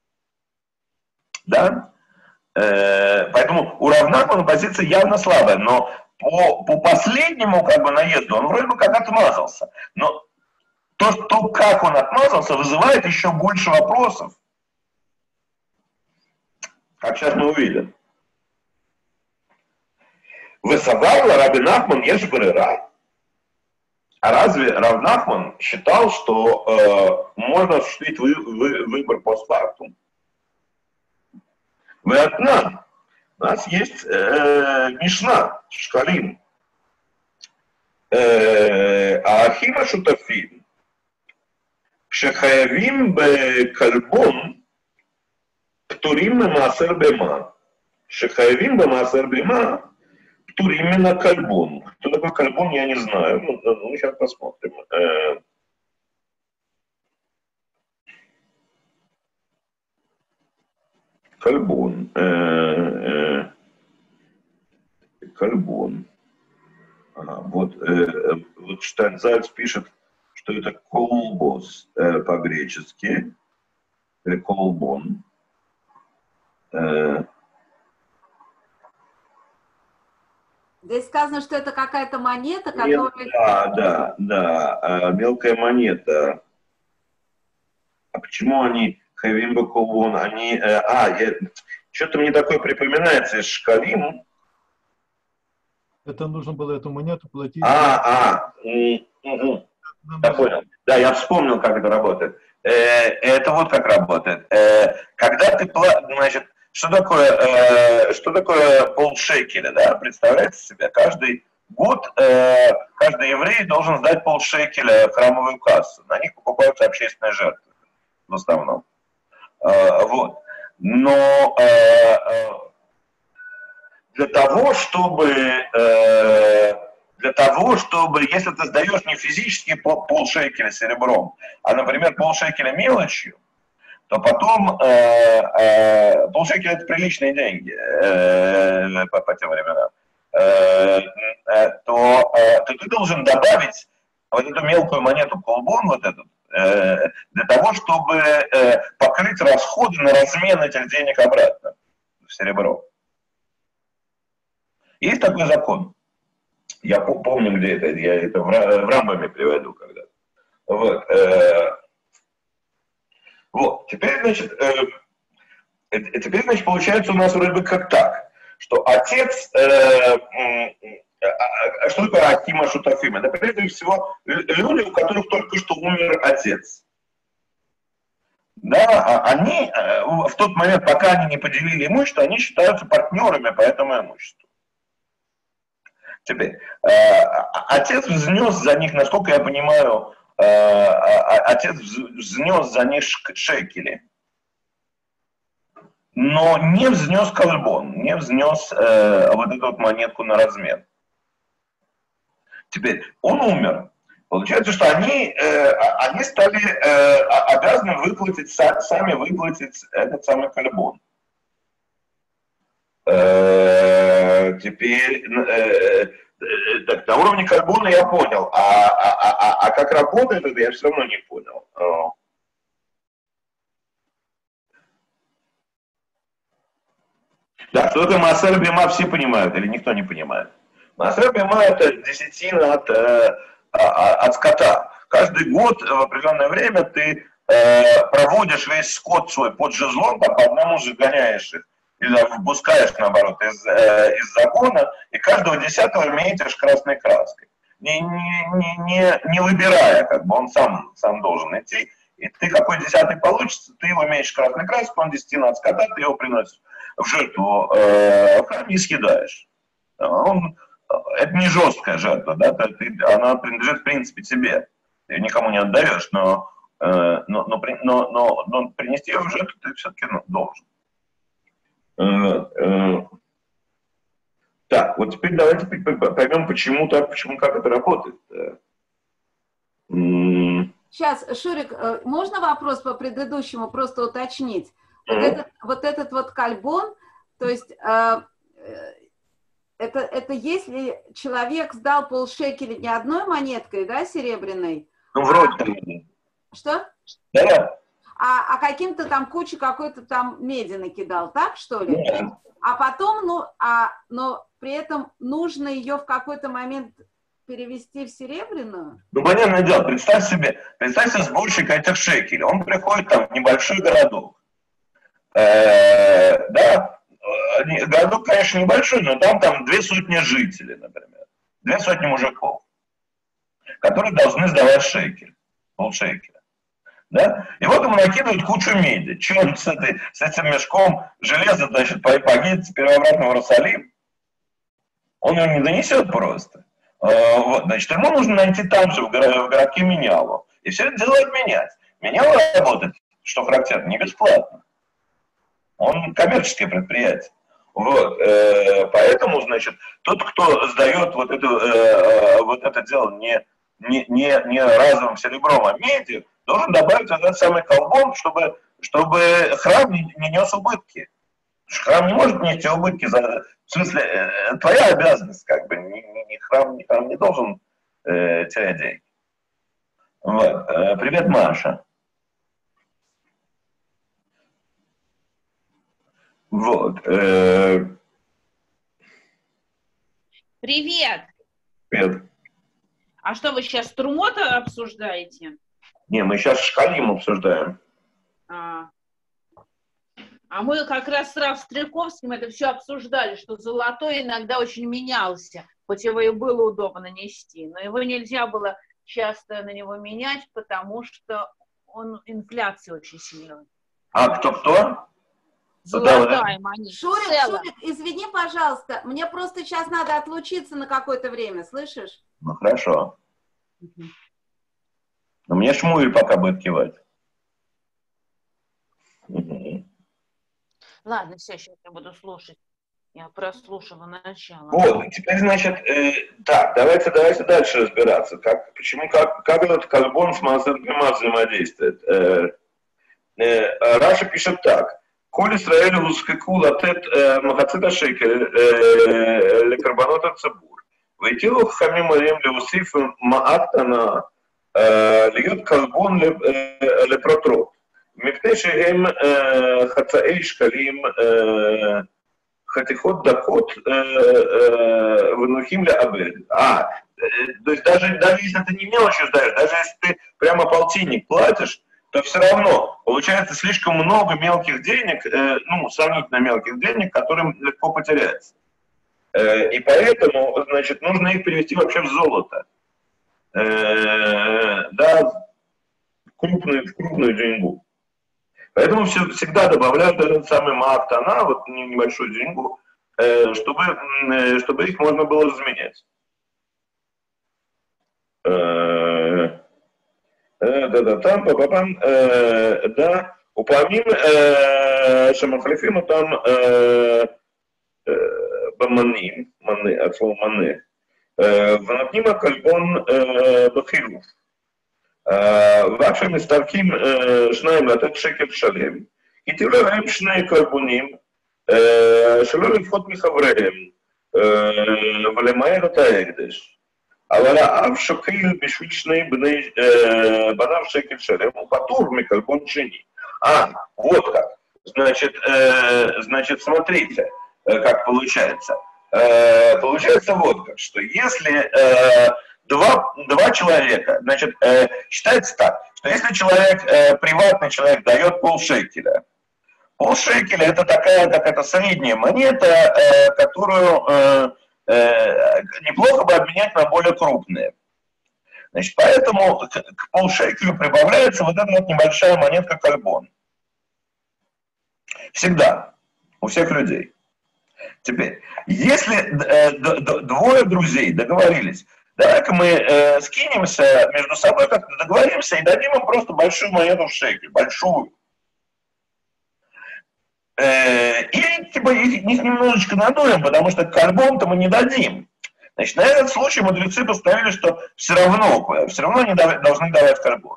Speaker 1: Да? Поэтому у Рав Нахмана позиция явно слабая, но по, по последнему как бы наезду он вроде бы как отмазался. Но то, то, как он отмазался, вызывает еще больше вопросов. Как сейчас мы увидим. Высаварла Раби Нахман еш брыра. А разве Рав Нахман считал, что э, можно осуществить вы, вы, выбор постфактум? Вьетнам. У нас есть э, Мишна, Шкалим. האחים השותפים שחייבים בכלבון פטורים ממעשר בהמה, שחייבים במעשר בהמה пптурим מן הכלבון. Кто такой кальбон, я не знаю. Ну, ну сейчас посмотрим. Кальбон. Кальбон. Ага, вот, э, вот Штайнзальц пишет, что это колбос э, по-гречески, или колбон. Э,
Speaker 2: Здесь сказано, что это какая-то монета, которая...
Speaker 1: Нет, да, да, да, а, мелкая монета. А почему они, хайвимба колбон, они... Э, а, я, что-то мне такое припоминается из Шкалим.
Speaker 5: Это нужно было эту монету платить.
Speaker 1: А, а, угу. Я понял. Да, я вспомнил, как это работает. Э, это вот как работает. Э, когда ты платишь, значит, что такое, э, что такое полшекеля, да? Представляете себе, каждый год э, каждый еврей должен сдать полшекеля в храмовую кассу. На них покупаются общественные жертвы в основном. Э, вот. Но э, э, для того, чтобы, э, для того, чтобы, если ты сдаешь не физически пол, полшекеля серебром, а, например, полшекеля мелочью, то потом э, э, полшекеля это приличные деньги э, по, по тем временам, э, э, то, э, то ты должен добавить вот эту мелкую монету колбон, вот эту, э, для того, чтобы э, покрыть расходы на размен этих денег обратно в серебро. Есть такой закон. Я помню, где это, я это в Рамбаме приведу когда-то. Вот. Э, вот. Теперь, значит, э, теперь, значит, получается у нас вроде бы как так, что отец, э, э, что такое Акима Шутафим? Это прежде всего люди, у которых только что умер отец. Да, они э, в тот момент, пока они не поделили имущество, они считаются партнерами по этому имуществу. Теперь, э, отец взнес за них, насколько я понимаю, э, отец взнес за них шекели, но не взнес колбон, не взнес э, вот эту вот монетку на размен. Теперь, он умер. Получается, что они, э, они стали э, обязаны выплатить, сами выплатить этот самый колбон. Теперь, э, э, так, на уровне карбона я понял, а, а, а, а как работает это, я все равно не понял. Да, что такое маасер бема, все понимают или никто не понимает? Маасер бема это десятина от, э, от скота. Каждый год в определенное время ты э, проводишь весь скот свой под жезлом, по одному загоняешь их. Или выпускаешь, наоборот, из, э, из загона, и каждого десятого метишь красной краской. Не, не, не, не, не выбирая, как бы он сам, сам должен идти. И ты какой десятый получится, ты его метишь красной краской, он десятина от скота, ты его приносишь в жертву э, в храме и съедаешь. Он, это не жесткая жертва, да, ты, она принадлежит в принципе тебе. Ты ее никому не отдаешь, но, э, но, но, но, но, но принести ее в жертву ты все-таки ну, должен. Так, вот теперь давайте поймем, почему так, почему, как это работает.
Speaker 2: Сейчас, Шурик, можно вопрос по предыдущему просто уточнить? Вот, mm-hmm. этот, вот этот вот кальбон, то есть э, это, это если человек сдал полшекеля не одной монеткой, да, серебряной?
Speaker 1: Ну, вроде.
Speaker 2: А, что?
Speaker 1: Да.
Speaker 2: А, а каким-то там кучу какой-то там меди накидал, так что ли?
Speaker 1: Yeah.
Speaker 2: А потом, ну, а, но при этом нужно ее в какой-то момент перевести в серебряную?
Speaker 1: Ну, понятное дело, представь себе, представь себе сборщик этих шекелей. Он приходит там в небольшой городок. Э-э- да, городок, конечно, небольшой, но там, там две сотни жителей, например. Две сотни мужиков, которые должны сдавать шекель, полшекеля. Да? И вот ему накидывают кучу меди. Че он с, этой, с этим мешком железа, значит, поедет теперь обратно в Иерусалим? Он его не донесет просто. А, вот, значит, ему нужно найти там же, в, горо- в городке, менялу. И все это дело обменять. Меняла работает, что характерно, не бесплатно. Он коммерческое предприятие. Вот, э, поэтому, значит, тот, кто сдает вот это, э, вот это дело не, не, не, не разовым серебром, а медью, должен добавить этот самый колбон, чтобы, чтобы храм не, не нес убытки. Храм не может нести убытки. За, в смысле, э, твоя обязанность, как бы, не, не, не храм, не, храм не должен э, терять деньги. Вот. Э, привет, Маша. Вот. Э...
Speaker 6: Привет.
Speaker 1: Привет.
Speaker 6: А что, вы сейчас Трумота обсуждаете?
Speaker 1: Не, мы сейчас Шхалим обсуждаем.
Speaker 6: А. а мы как раз с Рав Стрелковским это все обсуждали, что золотой иногда очень менялся, хоть его и было удобно нести, но его нельзя было часто на него менять, потому что он инфляция очень сильная.
Speaker 1: А кто-кто?
Speaker 6: Золотая монета.
Speaker 2: Шурик, Шурик, извини, пожалуйста, мне просто сейчас надо отлучиться на какое-то время, слышишь?
Speaker 1: Ну, хорошо. Угу. Но мне Шмуэль пока будет кивать. Угу.
Speaker 6: Ладно, все, сейчас я буду слушать. Я прослушала начало.
Speaker 1: Вот, теперь, значит, э, так, давайте, давайте дальше разбираться. Как, почему, как, как этот карбон с Маасер Бима взаимодействует? Э, э, Раша пишет так. Коль Исраэль узкаку латет махацит шекель лекарбонот ацабур. Вейтилу хамим алем леусиф маактана льют карбон лепротрот. מפני שהם חצאי שקלים, חתיכות דקות ונוחים לעבד. А, то есть даже, даже если ты не мелочью сдаешь, даже если ты прямо полтинник платишь, то все равно получается слишком много мелких денег, ну, сравнительно мелких денег, которым легко потеряться. И поэтому, значит, нужно их перевести вообще в золото. Да, крупную, в крупную деньгу. Поэтому все, всегда добавляют этот самый маактана, вот небольшую деньгу, э, чтобы, э, чтобы их можно было разменять. Да-да, там, папапам, да, упомим, шамахлифим, там, баманим, маны, от слова маны, ванапнима кальбон бахилуф. ועכשיו מסתלקים שניים לתת שקל שלם, יתראו להם שני קרבונים שלא לפחות מחבריהם ולמהר את ההקדש. אבל האב שוקל בשביל שני בני, בניו שקל שלם, הוא פטור מקרבון שני. А, вот как. Значит, значит, смотрите, как получается. Получается вот как, что если Два, два человека, значит, э, считается так, что если человек, э, приватный человек дает полшекеля, полшекеля это такая, как это средняя монета, э, которую э, э, неплохо бы обменять на более крупные. Значит, поэтому к, к полшекелю прибавляется вот эта вот небольшая монетка карбон. Всегда, у всех людей. Теперь, если э, д- д- двое друзей договорились, давай-ка мы э, скинемся между собой, как-то договоримся и дадим им просто большую монету в шекель, большую. Э, или типа их, их немножечко надуем, потому что карбон-то мы не дадим. Значит, на этот случай мудрецы постановили, что все равно, все равно они должны давать карбон.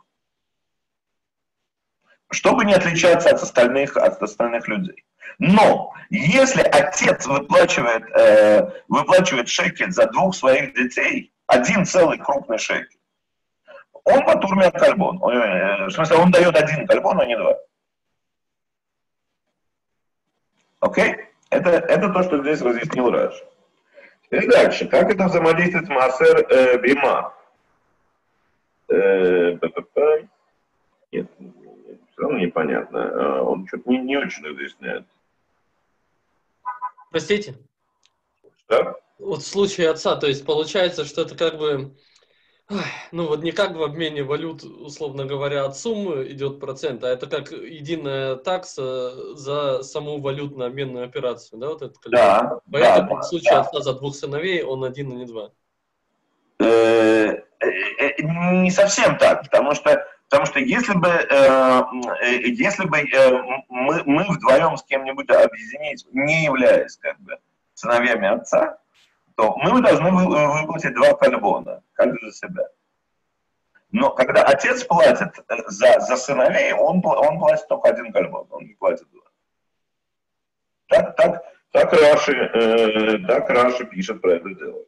Speaker 1: Чтобы не отличаться от остальных, от остальных людей. Но если отец выплачивает, э, выплачивает шекель за двух своих детей, один целый крупный шекель, он патур меат карбон. В смысле, он дает один карбон, а не два. Окей? Это, это то, что здесь разъяснил Раш. И дальше. Как это взаимодействует с Маасер э, Бима? Э, Нет, все равно непонятно. Он что-то не, не очень разъясняет.
Speaker 4: Простите?
Speaker 1: Что?
Speaker 4: Вот в случае отца, то есть получается, что это как бы Ну вот не как в обмене валют, условно говоря, от суммы идет процент, а это как единая такса за саму валютно-обменную операцию, да, вот это как
Speaker 1: Да,
Speaker 4: бы. Поэтому
Speaker 1: да,
Speaker 4: в случае
Speaker 1: да.
Speaker 4: отца за двух сыновей он один, а не два.
Speaker 1: Э, э, Не совсем так, потому что, потому что если бы, э, э, если бы э, мы, мы вдвоем с кем-нибудь объединить, не являясь как бы сыновьями отца, то мы должны вы- выплатить два кальбона, каждый за себя. Но когда отец платит э, за, за сыновей, он, пла- он платит только один кальбон, он не платит два. Так, так, так Раши, э, так Раши пишет про это дело.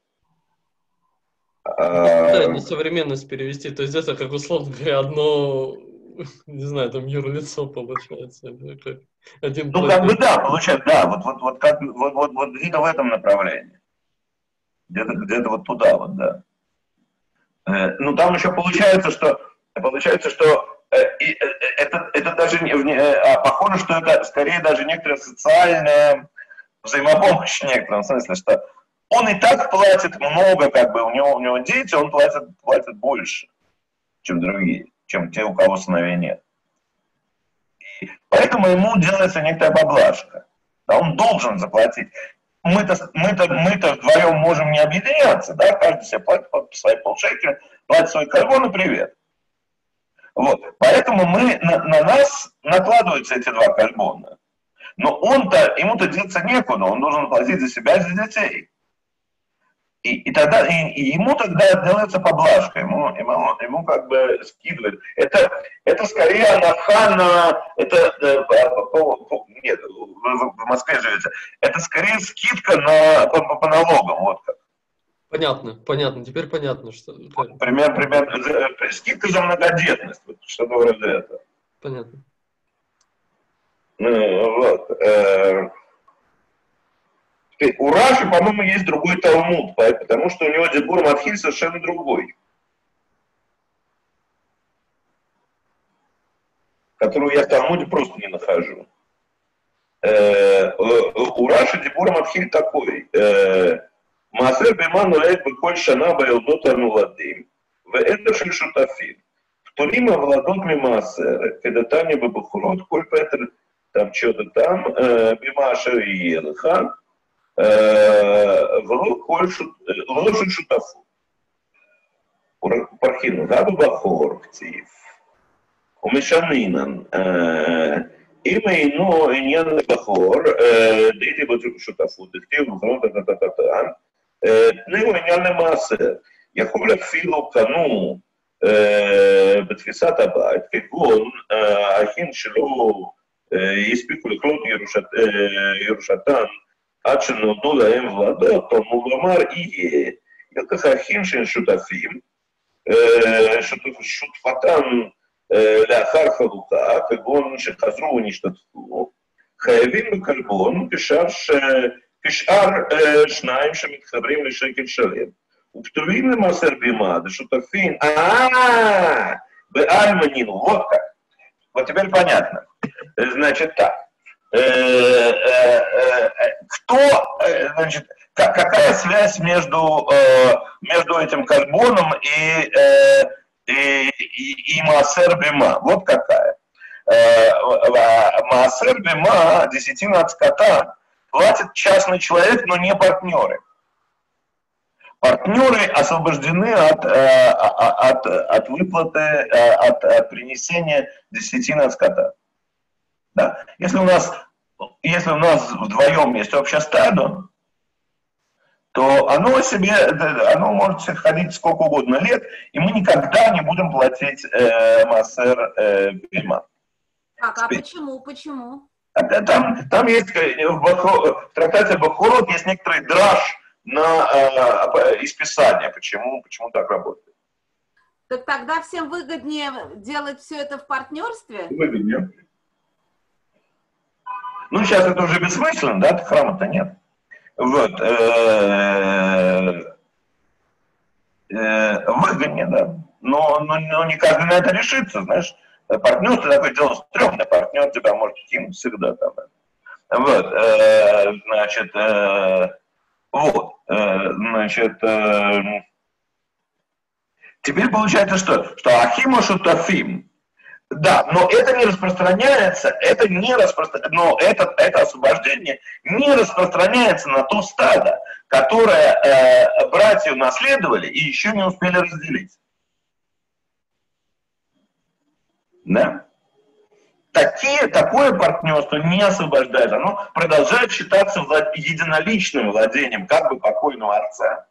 Speaker 4: Да,
Speaker 1: А,
Speaker 4: на современность перевести, то есть это как, условно говоря, одно, не знаю, там юрлицо получается. Это как один
Speaker 1: Ну, как бы
Speaker 4: платеж.
Speaker 1: да, получается, да, вот, вот, вот, как, вот, вот, вот где-то в этом направлении. Где-то, где-то вот туда вот, да. Э, ну, там еще получается, что, получается, что э, и, э, это, это даже не, не, а похоже, что это скорее даже некоторая социальная взаимопомощь в некотором смысле, что он и так платит много, как бы, у него, у него дети, он платит, платит больше, чем другие, чем те, у кого сыновей нет. Поэтому ему делается некоторая поблажка. Да, он должен заплатить. Мы-то, мы-то, мы-то вдвоем можем не объединяться, да, каждый себе платит по свои полшекеля, платит свой карбон и привет. Вот. Поэтому мы, на, на нас накладываются эти два карбона. Но он-то, ему-то деться некуда, он должен платить за себя и за детей. И, и тогда и, и ему тогда делается поблажка, ему, ему, ему как бы скидывают. Это, это скорее анаха на... Это, э, по, по, по, нет, вы в Москве живете. Это скорее скидка на, по, по, по налогам. Вот как.
Speaker 4: Понятно, понятно, теперь понятно, что...
Speaker 1: Пример, пример, скидка за многодетность, вот, что-то вроде этого.
Speaker 4: Понятно.
Speaker 1: Ну, вот. Э, у Раши, по-моему, есть другой Талмуд, потому что у него Дибур Матхиль совершенно другой, которую я в Талмуде просто не нахожу. Э, у Раши Дибур Матхиль такой. Маасер бима нуэт беколь шана баилдот ануладим, вээтэ шель шутафим. Птулим авладот мимаасер, кедатани бабахурот, коль петр там что-то там, бима ашер иелыха, ולא שותפות. פרחינו, גבו בחור כתיב, ומשנינן, אם אינו עניין לבחור, דייתי בשותפות, דכתיב ובחורות התתתתתן, תניהו עניין למעשר. יכול אפילו קנו בתפיסת הבית, כגון האחים שלו הספיקו לקלוט ירושתן, עד שנולדו להם ולדות, תלמוד לומר יהיה, ילקח אחים שהם שותפים, שותפתם לאחר חלוקה, כגון שחזרו ונשתתפו, חייבים בקלבון כשאר שניים שמתחברים לשקל שלם, וכתובים למעשר בימה, השותפים, אה, באלמנין, вот как. Вот теперь понятно. Значит так. Кто, значит, какая связь между, между этим карбоном и, и, и, и Маасер Бима? Вот какая. Маасер Бима, десятина от скота, платит частный человек, но не партнеры. Партнеры освобождены от, от, от выплаты, от, от принесения десятины от скота. Да. Если у нас, если у нас вдвоем есть общее стадо, то оно себе, оно может ходить сколько угодно лет, и мы никогда не будем платить э, Маасер э, Бима.
Speaker 2: Так, а почему? Почему?
Speaker 1: Там, там есть в, Бахо, в трактате Бахорот есть некоторый драж на э, исписание, почему, почему так работает.
Speaker 2: Так тогда всем выгоднее делать все это в партнерстве?
Speaker 1: Выгоднее. Ну, сейчас это уже бессмысленно, да, храма-то нет. Вот. Выгоднее, да. Но, но, но не каждый на это решится, знаешь. Партнерство такое дело стрёмное, партнер тебя может кинуть всегда там. Вот. Значит, вот. Значит, Теперь получается что? Что ахима шутафим. Да, но это не распространяется, это не распространяется, но это, это освобождение не распространяется на то стадо, которое э, братья унаследовали и еще не успели разделить. Да? Такие, такое партнерство не освобождает, оно продолжает считаться влад... единоличным владением как бы покойного отца.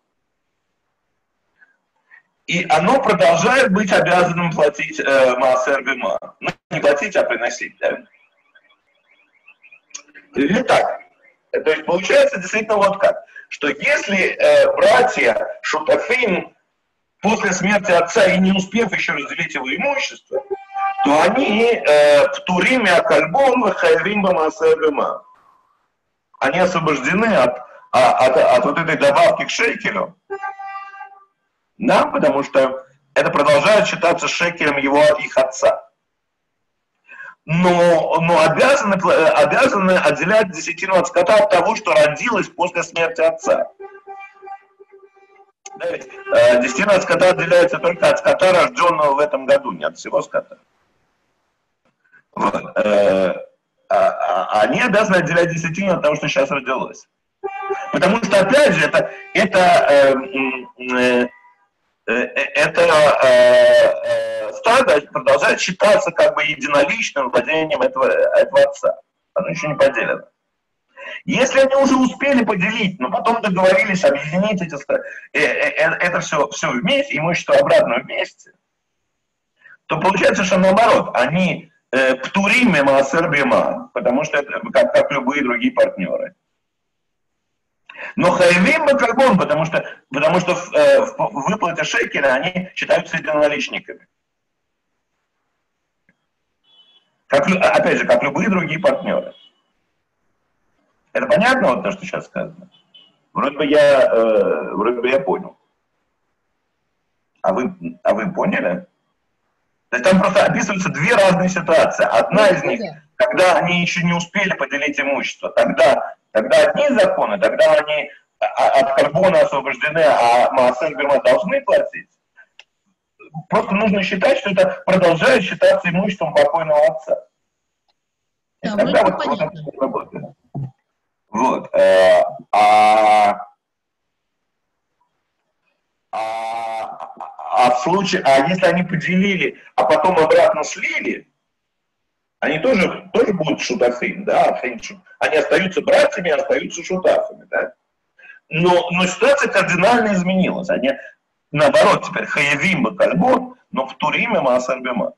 Speaker 1: И оно продолжает быть обязанным платить э, маасер бима. Ну, не платить, а приносить. Да? Или так. То есть получается действительно вот как, что если э, братья шутафим после смерти отца и не успев еще разделить его имущество, то они э, в туриме акальбон хайвим маасер бима. Они освобождены от, от, от вот этой добавки к шейкелю. Да, потому что это продолжает считаться шекелем его, их отца. Но, но обязаны, обязаны отделять десятину от скота от того, что родилось после смерти отца. Да, ведь, э, десятина от скота отделяется только от скота, рожденного в этом году, не от всего скота. Вот. Э, а, а, они обязаны отделять десятину от того, что сейчас родилось. Потому что, опять же, это... это э, э, это э, э, стадо продолжает считаться как бы единоличным владением этого, этого отца. Оно еще не поделено. Если они уже успели поделить, но потом договорились объединить эти, э, э, это все, все вместе, имущество обратно вместе, то получается, что наоборот, они э, птуриме маасер бима, потому что это как, как любые другие партнеры. Но хайвим бакарбон, потому что, потому что в, э, в выплате шекеля они считаются единоличниками. Как, опять же, как любые другие партнеры. Это понятно, вот то, что сейчас сказано? Вроде бы я, э, вроде бы я понял. А вы, а вы поняли? То есть там просто описываются две разные ситуации. Одна из них, когда они еще не успели поделить имущество, тогда... Тогда одни законы, тогда они от карбона освобождены, а маасер бима должны платить. Просто нужно считать, что это продолжает считаться имуществом покойного отца. И
Speaker 3: Да,
Speaker 1: тогда вот
Speaker 3: понятно.
Speaker 1: работает. Вот. А, а, а в случае, а если они поделили, а потом обратно слили, они тоже, тоже будут шутафим, да, они остаются братьями, остаются шутафами, да. Но, но ситуация кардинально изменилась. Они, наоборот, теперь хаявим бакальбон, но в туриме маасер бима.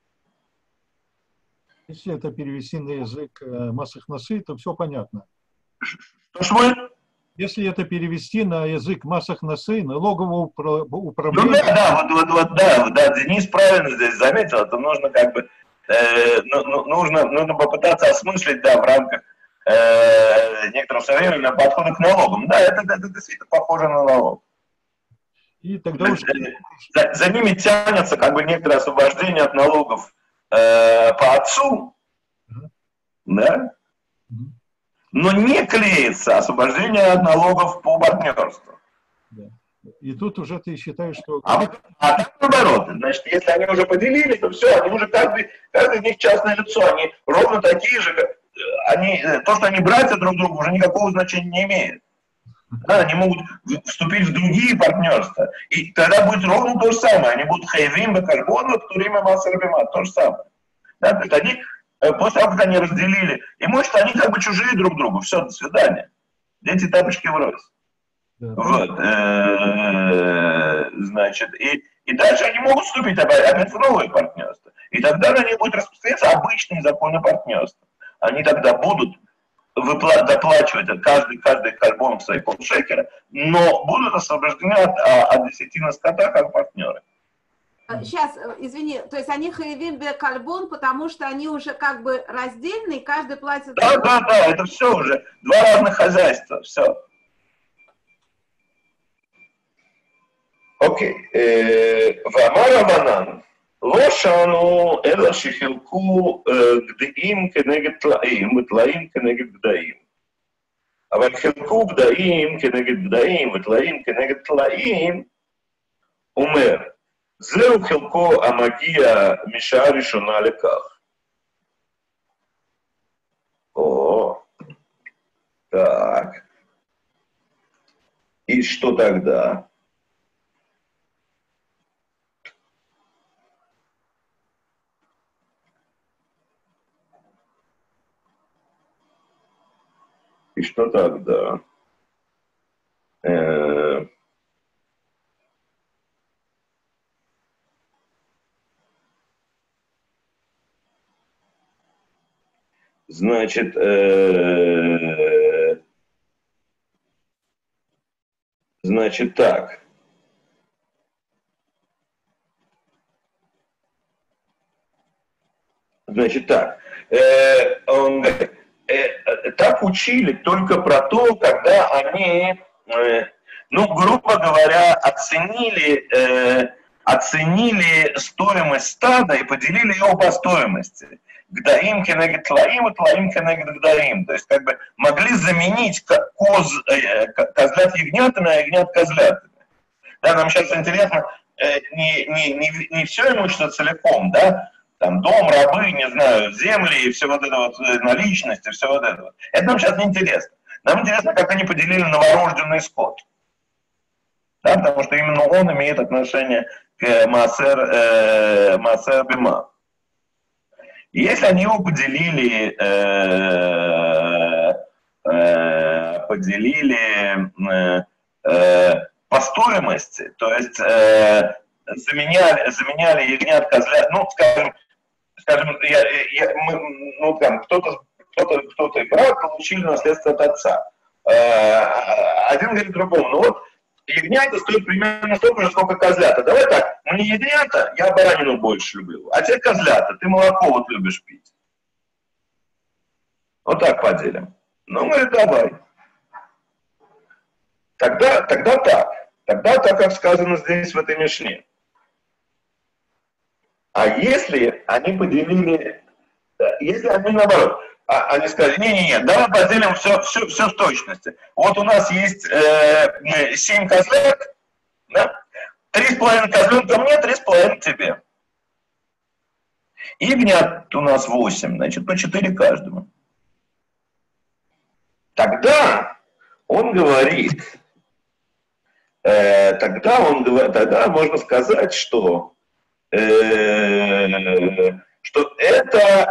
Speaker 5: Если это перевести на язык масах насы, то все понятно.
Speaker 1: Что ж вы?
Speaker 5: Если это перевести на язык масах насы, налогового управления...
Speaker 1: Ну да, да, вот, вот, вот, да, да, Денис правильно здесь заметил, это нужно как бы Э, ну, нужно, нужно попытаться осмыслить, да, в рамках э, некоторого современного подхода к налогам. Да, это, это, это действительно похоже на налог.
Speaker 5: И тогда уж...
Speaker 1: за, за ними тянется как бы некоторое освобождение от налогов э, по отцу, uh-huh. да, uh-huh. но не клеится освобождение от налогов по партнерству.
Speaker 5: Да. И тут уже ты считаешь, что...
Speaker 1: А, а так наоборот, значит, если они уже поделили, то все, они уже каждый, каждый из них частное лицо, они ровно такие же, как, они, то, что они братья друг другу, уже никакого значения не имеет. Да, они могут вступить в другие партнерства, и тогда будет ровно то же самое, они будут хайвим бакальбон, птуриме маасер бима, то же самое. Да, то есть они, после того, как они разделили имущество, они как бы чужие друг другу, все, до свидания. Дети тапочки врозь. Да. Вот, значит, и, и дальше они могут вступить опять в новое партнерство. И тогда на них будет распространяться обычные законы партнерства. Они тогда будут выпла- доплачивать каждый, каждый карбон в свои полшекера, но будут освобождены от, от десятины скота как партнеры.
Speaker 2: Сейчас, извини, то есть они хаявим бе кальбон, потому что они уже как бы раздельные, каждый платит...
Speaker 1: Да, да, да, это все уже, два разных хозяйства, все. אוקיי, ואמר רבנן, לא שענו אלא שחילקו גדיים כנגד טלאים וטלאים כנגד גדיים. אבל חילקו גדיים כנגד גדיים וטלאים כנגד טלאים, אומר, Зеу хилко амагия мишари шуналиках. О, так. И что тогда? И что тогда? Э, Значит, э, значит так. Значит так. Э, он говорит, э, так учили только про то, когда они, э, ну, грубо говоря, оценили, э, оценили стоимость стада и поделили его по стоимости. Гдаим кенегет тлаим, и тлаим кенегет гдаим. То есть как бы могли заменить коз, э, козлят ягнятами, а ягнят козлятами. Да, нам сейчас интересно э, не, не, не, не все имущество целиком, да, там дом, рабы, не знаю, земли и все вот это вот, наличности, все вот это вот. Это нам сейчас не интересно. Нам интересно, как они поделили новорожденный скот. Да, потому что именно он имеет отношение к Маасер, э, Маасер Бима. Если они его поделили, э, э, поделили э, э, по стоимости, то есть э, заменяли, заменяли ягнят козлят, ну, скажем, скажем, я, я, мы, ну, там, кто-то, кто-то, кто-то и брат получили наследство от отца. Э, один говорит другому, ну вот, ягнята стоят примерно столько же, сколько козлята. Давай так, мне ягнята, я баранину больше люблю, а тебе козлята, ты молоко вот любишь пить. Вот так поделим. Ну, говорит, давай. Тогда, тогда так. Тогда так, как сказано здесь в этой Мишне. А если они поделили, если они наоборот, они сказали, не-не-не, давай поделим все, все, все в точности. Вот у нас есть э, семь козлят, да? Три с половиной козленка мне, три с половиной тебе. Ягнят у нас восемь, значит, по четыре каждому. Тогда он говорит, э, тогда он говорит, тогда можно сказать, что, э, что это...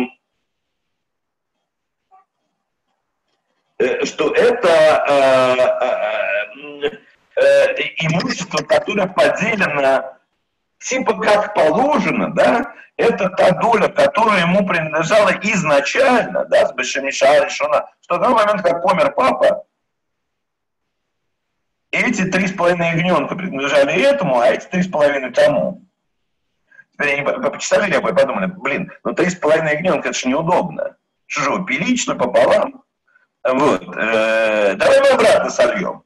Speaker 1: что это э, э, э, имущество, которое поделено типа как положено, да, это та доля, которая ему принадлежала изначально, да, с Бешемиша решена, что в тот момент, как помер папа, эти три с половиной ягненка принадлежали этому, а эти три с половиной тому. Теперь они почитали репу и подумали, блин, ну три с половиной ягненка, это же неудобно. Что же вы, пилить, что ли, пополам? Вот. Э, давай мы обратно сольем.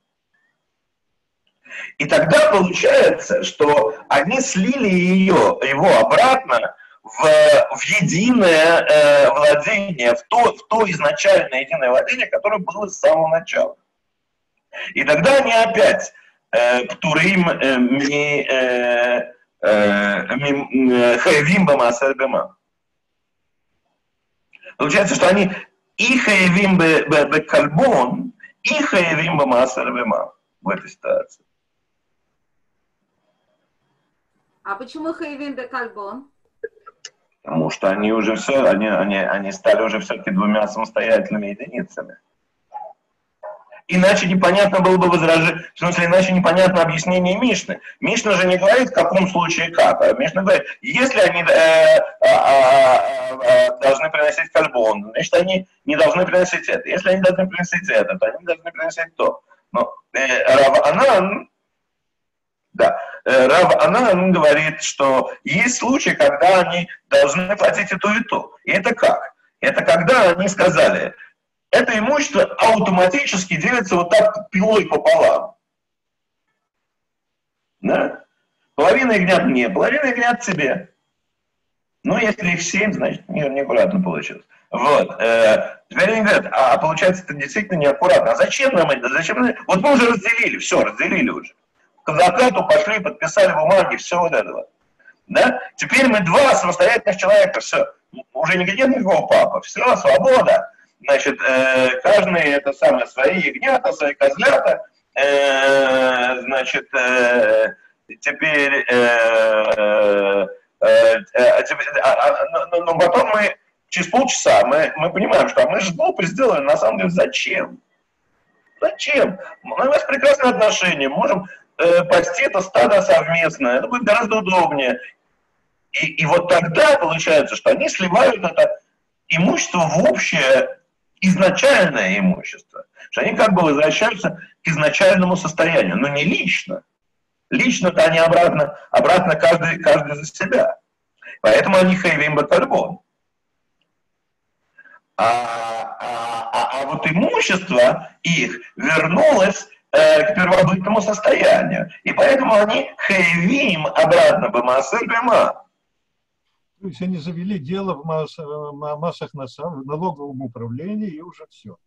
Speaker 1: И тогда получается, что они слили ее, его обратно в, в единое э, владение, в то, в то изначальное единое владение, которое было с самого начала. И тогда они опять птурим ми хаявим бамаасер бима. Получается, что они и хаявим бекальбон, и хаявим бамаасер бима в этой ситуации.
Speaker 2: А почему хаявим бекальбон?
Speaker 1: Потому что они уже все, они, они, они стали уже все-таки двумя самостоятельными единицами. Иначе непонятно было бы возражение, в смысле, иначе непонятно объяснение Мишны. Мишна же не говорит, в каком случае как, а Мишна говорит, если они э, э, э, должны приносить кальбон, значит, они не должны приносить это. Если они должны приносить это, то они должны приносить то. Но э, Рав Анан, да, э, Рав Анан говорит, что есть случаи, когда они должны платить и то, и то. И это как? Это когда они сказали, это имущество автоматически делится вот так пилой пополам. Да? Половина ягнят мне, половина ягнят тебе. Ну, если их семь, значит, неаккуратно получилось. Вот. Теперь они говорят, а получается, это действительно неаккуратно. А зачем нам это? Зачем? Вот мы уже разделили, все, разделили уже. к адвокату пошли, подписали бумаги, все вот этого. Да? Теперь мы два самостоятельных человека, все, уже не нет никакого папы, все, свобода. Значит, э, каждый это самое, свои ягнята, свои козлята, э, значит, э, теперь, э, э, э, теперь а, а, но, но потом мы через полчаса мы, мы понимаем, что а мы же глупо сделали, на самом деле, зачем? Зачем? У нас прекрасные отношения, мы можем э, пасти это стадо совместно, это будет гораздо удобнее. И, и вот тогда получается, что они сливают это имущество в общее изначальное имущество. Что они как бы возвращаются к изначальному состоянию, но не лично. Лично-то они обратно, обратно каждый, каждый за себя. Поэтому они хейвим бакальбон. А, а, а, а вот имущество их вернулось э, к первобытному состоянию. И поэтому они хейвим обратно бамасер бема.
Speaker 5: То есть они завели дело в масс, массах НАСА, в налоговом управлении, и уже все.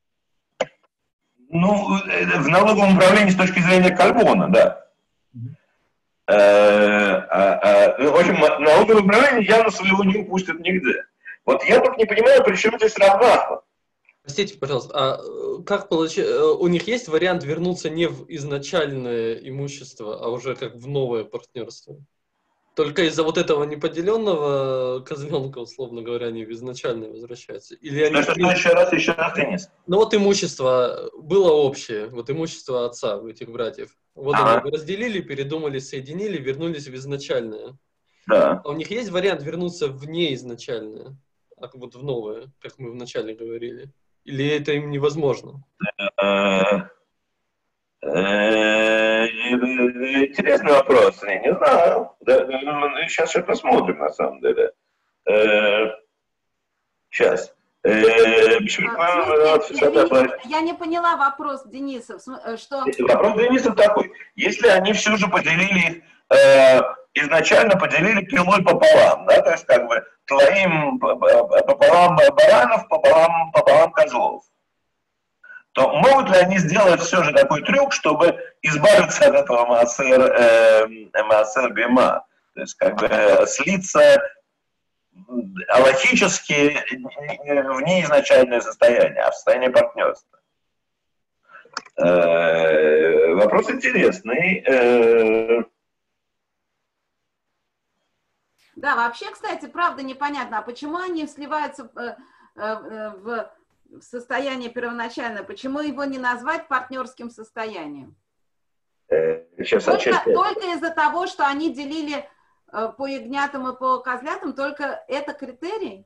Speaker 1: Ну, в налоговом управлении с точки зрения кальбона, да. Mm-hmm. В общем, налоговое управление явно своего не упустят нигде. Вот я только не понимаю, при чем здесь равенство.
Speaker 4: Простите, пожалуйста, а как получается, у них есть вариант вернуться не в изначальное имущество, а уже как в новое партнерство? Только из-за вот этого неподеленного козленка, условно говоря, они в изначальное возвращаются? Или они...
Speaker 1: Что, что, еще раз, еще раз, Денис.
Speaker 4: Ну вот имущество было общее, вот имущество отца у этих братьев. Вот ага. Они разделили, передумали, соединили, вернулись в изначальное.
Speaker 1: Да.
Speaker 4: А у них есть вариант вернуться в неизначальное, а вот в новое, как мы вначале говорили? Или это им невозможно?
Speaker 1: Интересный вопрос, я не знаю. Сейчас еще посмотрим, на самом деле. Сейчас.
Speaker 2: Я не поняла вопрос Дениса. Что...
Speaker 1: Вопрос Дениса такой. Если они все же поделили, изначально поделили пилой пополам, да, то есть как бы твоим пополам баранов, пополам, пополам козлов, то могут ли они сделать все же такой трюк, чтобы избавиться от этого маасер, э, маасер бима, то есть как бы слиться алахически в неизначальное состояние, а в состояние партнерства? Э, вопрос интересный. Э,
Speaker 2: Да, вообще, кстати, правда непонятно, а почему они сливаются э, э, в... состояние первоначальное, почему его не назвать партнерским состоянием?
Speaker 1: Сейчас
Speaker 2: только только из-за того, что они делили э, по ягнятам и по козлятам, только это критерий?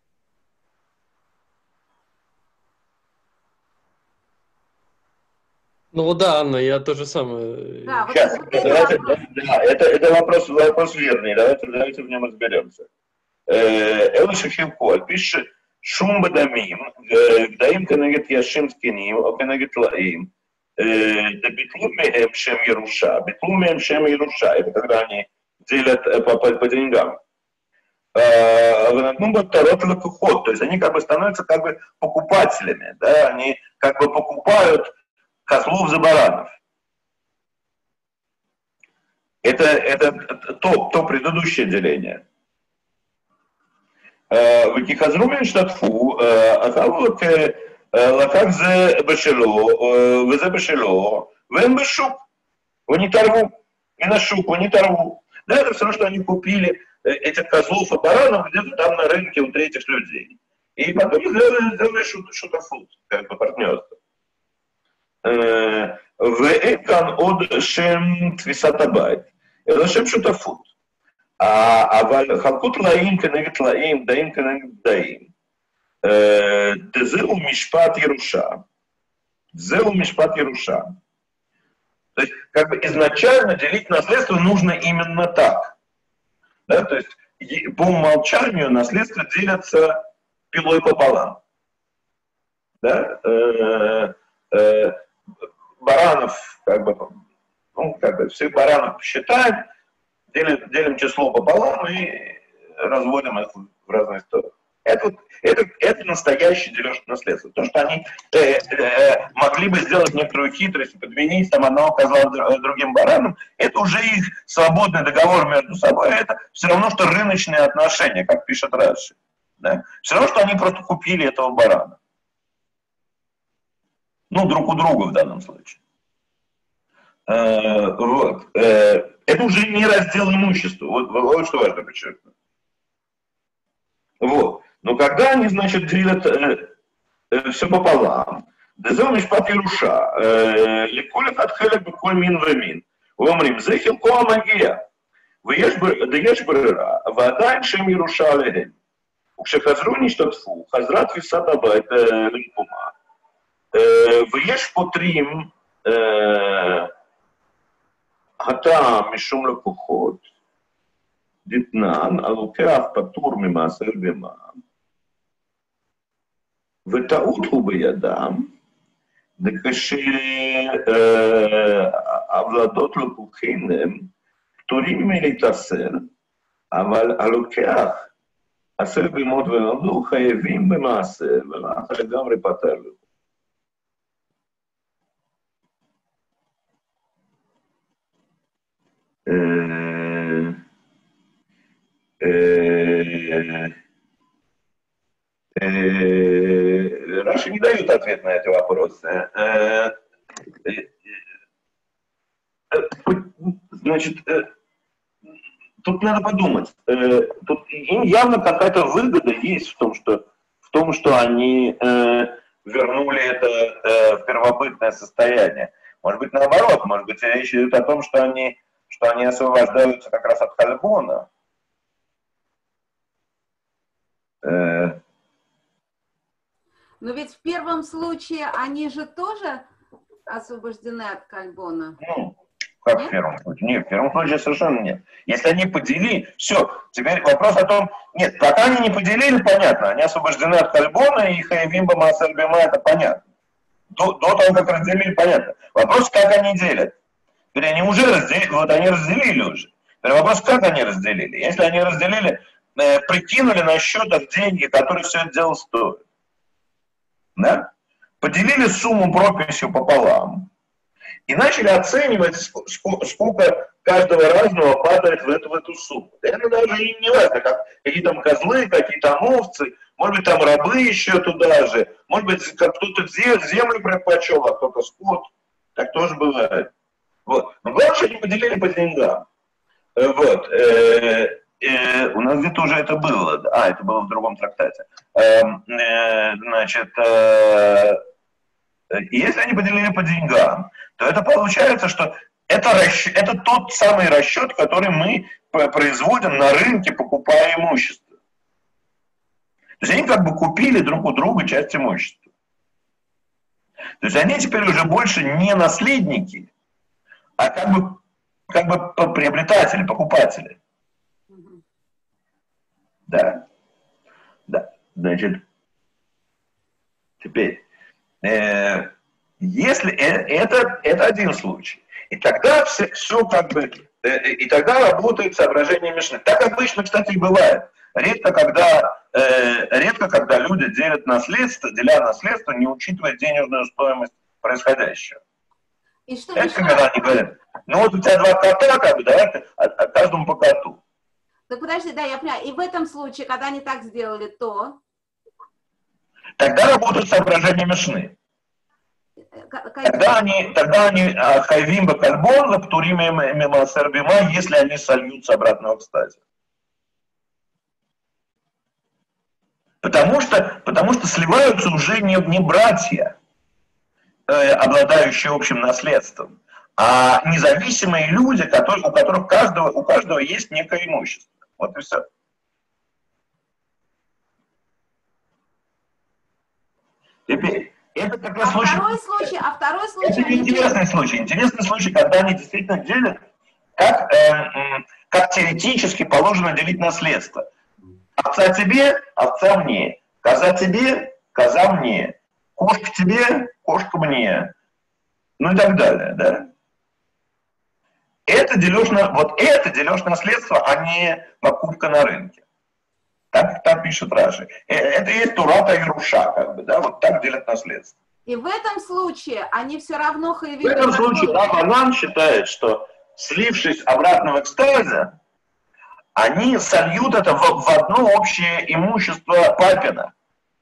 Speaker 4: Ну вот да, Анна, я то же самое.
Speaker 2: Да, вот
Speaker 1: Сейчас,
Speaker 2: вот
Speaker 1: это, давайте, вопрос. Да, это, это вопрос, вопрос верный, давайте, давайте в нем разберемся. Элла Шахилко пишет, шум бадамим, гдаим кенегет яшим скиним, о кенегет лаим, да битлу меем шем Еруша, битлу меем шем Еруша, это когда они делят по, по, по деньгам. Ну, батарот лакухот, то есть они как бы становятся как бы покупателями, да, они как бы покупают козлов за баранов. Это, это то, то предыдущее деление. וכחזרו שהשתתפו, אכלו לקח זה בשלו, וזה בשלו, והם בשוק, они торгу, и на шук, они торгу. Да, это все равно, что они купили этих козлов и баранов где-то там на рынке у третьих людей. И потом сделали, сделали шутафут, как бы партнерство. ואין עוד שם תפיסת הבית, אלא שם שותפות. אבל חלקו טלאים כנגד טלאים, דעים כנגד דעים. זהו משפט ירושה. זהו משפט ירושה. То есть, как бы изначально делить наследство нужно именно так. Да? То есть, по умолчанию наследство делятся пилой пополам. Да? Баранов, как бы, ну, как бы, всех баранов посчитаем, делим, делим число пополам и разводим их в разные стороны. Это, это, это настоящий дележ наследства. То, что они э, э, могли бы сделать некоторую хитрость, подменить там одного козла другим бараном, это уже их свободный договор между собой, это все равно, что рыночные отношения, как пишет Раши. Да? Все равно, что они просто купили этого барана. Ну, друг у друга в данном случае. Э, вот. Э, это уже не раздел имущества. Вот, вот что важно подчеркнуть. Вот. Но когда они, значит, делят э, э, все пополам, дезел мишпат Еруша, леколя хатхелек беколь мин вемин, אומרים, זה חלקו המגיע, ויש ברירה, ועדיין שם ירושה עליהם. וכשחזרו נשתתפו, חזרה תפיסת הבית למקומה, ויש פותרים הטעם משום לקוחות, דתנן, הלוקח פטור ממעשר במע"מ, וטעות הוא בידם, כשהוולדות לקוחים הם פטורים מלהתאסר, אבל הלוקח עשר בהמות ונולדו חייבים במעשר, ולאחר לגמרי פטר לו. Раши не дают ответ на эти вопросы. Значит, тут надо подумать. Тут им явно какая-то выгода есть в том, что, в том, что они вернули это в первобытное состояние. Может быть, наоборот. Может быть, речь идет о том, что они, что они освобождаются как раз от хальбона.
Speaker 2: Но ведь в первом случае они же тоже освобождены от кальбона.
Speaker 1: Ну, как нет? В первом случае? Нет, в первом случае совершенно нет. Если они поделили, все, теперь вопрос о том, нет, пока они не поделили, понятно, они освобождены от кальбона, и хаявимба маасер бима, это понятно. До, до того, как разделили, понятно. Вопрос, как они делят. Теперь они уже разделили, вот они разделили уже. Теперь вопрос, как они разделили. Если они разделили, э, прикинули на счетах деньги, которые все это дело стоят. Да? Поделили сумму прописью пополам и начали оценивать, сколько каждого разного падает в эту, в эту сумму. Это даже им не важно, как, какие там козлы, какие там овцы, может быть, там рабы еще туда же, может быть, как кто-то землю предпочел, а кто-то скот. Так тоже бывает. Вот. Но главное, что они поделили по деньгам. Вот. Э, у нас где-то уже это было, а, это было в другом трактате. Э, э, значит, э, если они поделили по деньгам, то это получается, что это, расчет, это тот самый расчет, который мы производим на рынке, покупая имущество. То есть они как бы купили друг у друга часть имущества. То есть они теперь уже больше не наследники, а как бы, как бы приобретатели, покупатели. Да, да, значит, теперь, э, если э, это, это один случай, и тогда все, все как бы, э, и тогда работает соображение Мишны. Так обычно, кстати, и бывает. Редко, когда, э, редко, когда люди делят наследство, деля наследство, не учитывая денежную стоимость происходящего.
Speaker 2: И что,
Speaker 1: это
Speaker 2: и
Speaker 1: когда
Speaker 2: что?
Speaker 1: они говорят, ну вот у тебя два кота, как бы, давай от, от каждому по коту.
Speaker 2: Да подожди, да, я понимаю. И в этом случае, когда они так сделали, то...
Speaker 1: Тогда работают соображения Мишны. Тогда они, тогда они хайвим бакальбон, лаптурим мимасер бима, если они сольются обратно в экстазе. Потому что, потому что сливаются уже не, не братья, э, обладающие общим наследством, а независимые люди, которые, у которых каждого, у каждого есть некое имущество. Вот и все. Теперь, это как раз
Speaker 2: а
Speaker 1: случай...
Speaker 2: Второй случай, а второй случай...
Speaker 1: Это интересный случай. Интересный случай, когда они действительно делят, как, э, как теоретически положено делить наследство. Овца тебе, овца мне. Коза тебе, коза мне. Кошка тебе, кошка мне. Ну и так далее, да? Это дележ на, вот это дележ наследства, а не покупка на рынке. Так, так пишет Раши. Это и есть Турата и Руша, как бы, да, вот так делят наследство.
Speaker 2: И в этом случае они все равно хаевим.
Speaker 1: В этом случае Рабанан считает, что, слившись обратно в экстазе, они сольют это в, в одно общее имущество папина.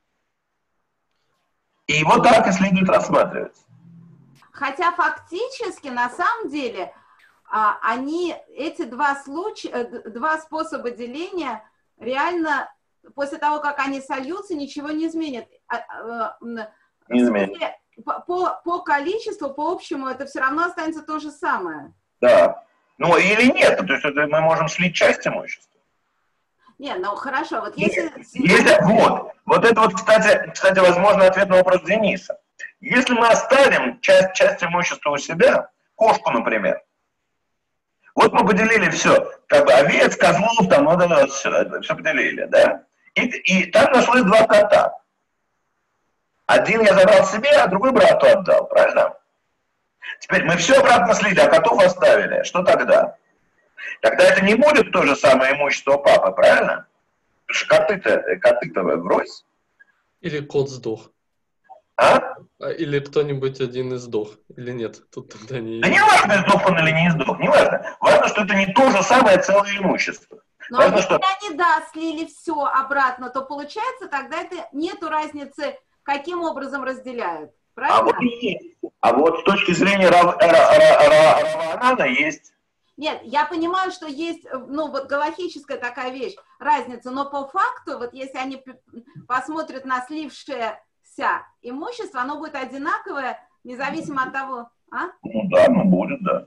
Speaker 1: И его так и следует рассматривать.
Speaker 2: Хотя фактически, на самом деле, они, эти два случая, два способа деления, реально, после того, как они сольются, ничего не изменят.
Speaker 1: Не изменит.
Speaker 2: По, по, по количеству, по общему, это все равно останется то же самое.
Speaker 1: Да. Ну, или нет, то есть это мы можем слить часть имущества.
Speaker 2: Нет, ну хорошо, вот если...
Speaker 1: если вот, вот это вот, кстати, кстати, возможно, ответ на вопрос Дениса. Если мы оставим часть, часть имущества у себя, кошку, например, вот мы поделили все, как бы овец, козлов, там, вот это вот все, все поделили, да? И, и там нашлось два кота. Один я забрал себе, а другой брату отдал, правильно? Теперь мы все обратно слили, а котов оставили. Что тогда? Тогда это не будет то же самое имущество папы, правильно? Потому что коты-то, коты-то врозь.
Speaker 4: Или кот сдох.
Speaker 1: А?
Speaker 4: Или кто-нибудь один из сдох, или нет? Тут тогда не...
Speaker 1: Да не важно, сдох он или не сдох, не важно. Важно, что это не то же самое целое имущество.
Speaker 2: Но
Speaker 1: важно,
Speaker 2: если
Speaker 1: что...
Speaker 2: они, да, слили все обратно, то получается, тогда это нету разницы, каким образом разделяют. Правильно?
Speaker 1: А вот, а вот с точки зрения Раванана есть...
Speaker 2: Нет, я понимаю, что есть, ну, вот галахическая такая вещь, разница, но по факту, вот если они посмотрят на слившееся имущество, оно будет одинаковое, независимо от того, а?
Speaker 1: Ну да, ну будет, да.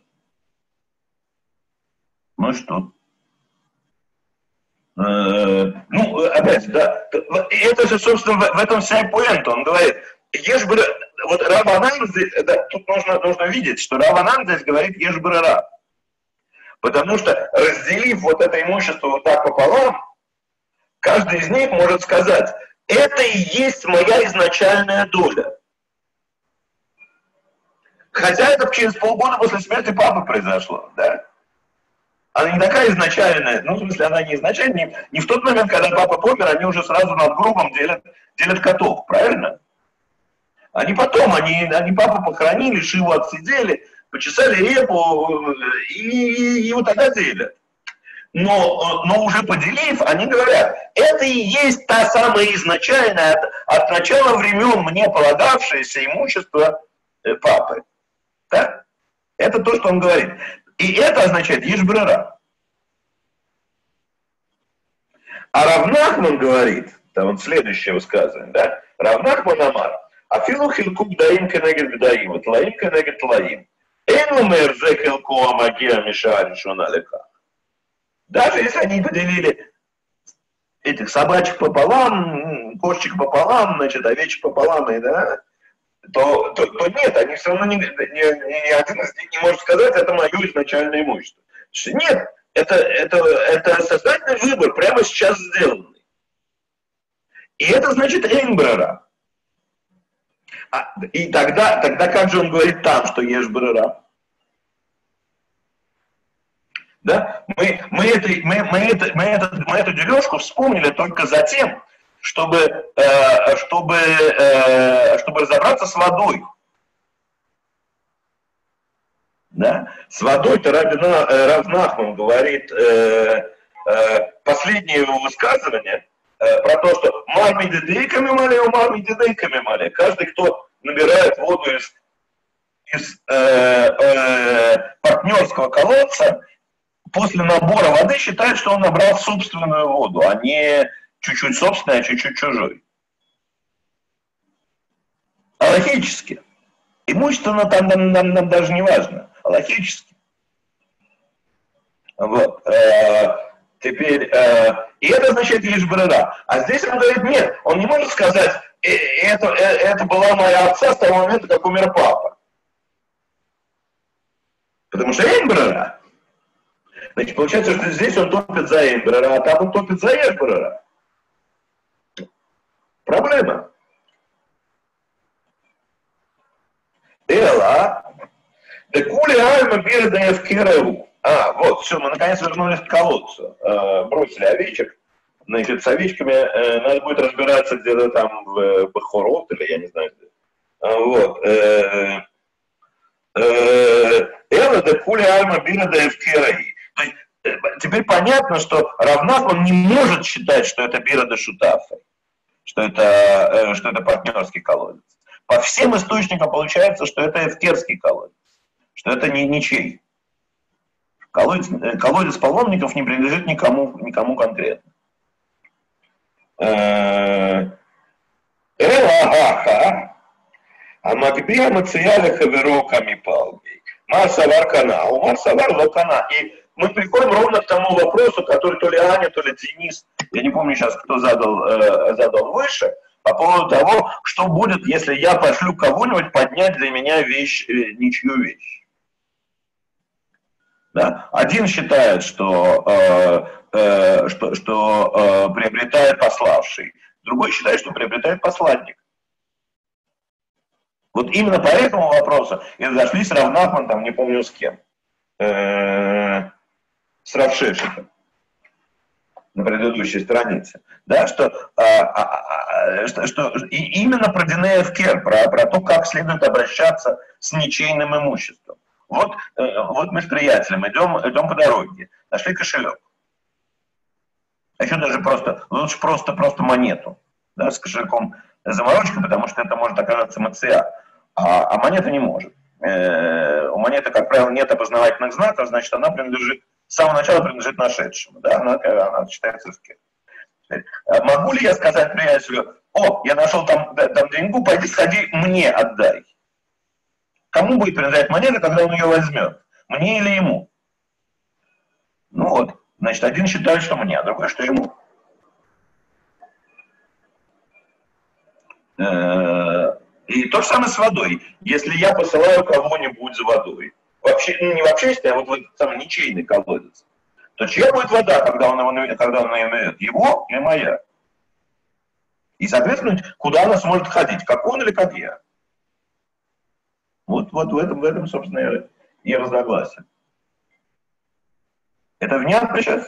Speaker 1: Ну и что? Ну, опять, да, это же, собственно, в этом вся поинта. Он говорит, ешь бы, вот Раванан здесь, да, тут нужно, нужно видеть, что Раванан здесь говорит ешь брера. Потому что, разделив вот это имущество вот так пополам, каждый из них может сказать, это и есть моя изначальная доля. Хотя это через полгода после смерти папы произошло, да. Она не такая изначальная, ну, в смысле, она не изначальная, не, не в тот момент, когда папа помер, они уже сразу над гробом делят, делят котов, правильно? Они потом, они, они папу похоронили, Шиву отсидели, почесали репу, и, и, и вот тогда делят. Но, но уже поделив, они говорят, это и есть та самая изначальная, от, от начала времен мне полагавшееся имущество папы. Да? Это то, что он говорит. И это означает ешь брера. А Рав Нахман говорит, там вот следующее высказывание, да? Рав Нахман амар, афилу хилку бдаим кенегет бдаим, вот лаим кенегет лаим. Эйн умер зе хилку амагия миша решона лека. Даже если они поделили этих собачек пополам, кошечек пополам, значит, овечек пополам, и, да, то, то, то нет, они все равно не, не, ни один из них не может сказать, это мое изначальное имущество. Нет, это, это, это сознательный выбор, прямо сейчас сделанный. И это значит эйн-брера. А, и тогда, тогда как же он говорит там, что ешь брера? Да? Мы, мы, это, мы, мы, это, мы, это, мы эту дележку вспомнили только затем, чтобы, э, чтобы, э, чтобы разобраться с водой. Да? С водой-то Рав Нахман говорит э, э, последнее его высказывание э, про то, что мармидедейками мали, у мармидедейками мали. Каждый, кто набирает воду из, из э, э, партнерского колодца, после набора воды считает, что он набрал собственную воду, а не чуть-чуть собственной, а чуть-чуть чужой. А логически. Имущественно там нам, нам, нам даже не важно. А логически. Вот. Э, теперь, э, и это означает лишь брера. А здесь он говорит, нет, он не может сказать, э, это, э, это была моя отца с того момента, как умер папа. Потому что есть брера. Значит, получается, что здесь он топит за эйн-брера, а там он топит за еш-брера. Проблема. Эла, декули альма бирда эфкереву. А, вот, все, мы наконец вернулись к колодцу. Э, бросили овечек, Значит, с овечками э, надо будет разбираться где-то там в Бахорот, или я не знаю где. А, вот. Эла де кули альма бира де эвкерей. То есть теперь понятно, что Равнах, он не может считать, что это бира де шутафа, что это, что это партнерский колодец. По всем источникам получается, что это эвкерский колодец, что это не ничей. Колодец, колодец паломников не принадлежит никому, никому конкретно. Эла-аха, а Макбия Мацияля Хаверо Камипалгей. Марсавар канал, Марсавар локана. И мы приходим ровно к тому вопросу, который то ли Аня, то ли Денис, я не помню сейчас, кто задал, э, задал выше, по поводу того, что будет, если я пошлю кого-нибудь поднять для меня вещь, э, ничью вещь. Да? Один считает, что, э, э, что, что э, приобретает пославший, другой считает, что приобретает посланник. Вот именно по этому вопросу и разошлись Рав Нахман, там не помню с кем, э, с Рав Шешетом на предыдущей странице, да, что, а, а, что, что и именно про Диней Эвкер, про, про то, как следует обращаться с ничейным имуществом. Вот, э, вот мы с приятелем идем, идем по дороге, нашли кошелек. А еще даже просто, лучше просто, просто монету, да, с кошельком заморочка, потому что это может оказаться МЦА, а, а монета не может. Э, у монеты, как правило, нет опознавательных знаков, значит, она принадлежит, с самого начала принадлежит нашедшему, да, она, она считается эвкер. Могу ли я сказать приятелю: о, я нашел там, там деньгу, пойди сходи, мне отдай? Кому будет принадлежать монета, когда он ее возьмет? Мне или ему? Ну вот, значит, один считает, что мне, а другой, что ему. И то же самое с водой. Если я посылаю кого-нибудь за водой, вообще, ну не вообще, если а вот в этот самый ничейный колодец, то чья будет вода, когда он, его, когда он ее нальет? Его или моя? И, соответственно, куда она сможет ходить? Как он или как я? Вот, вот в, этом, в этом, собственно, и разногласие. Это внятно сейчас?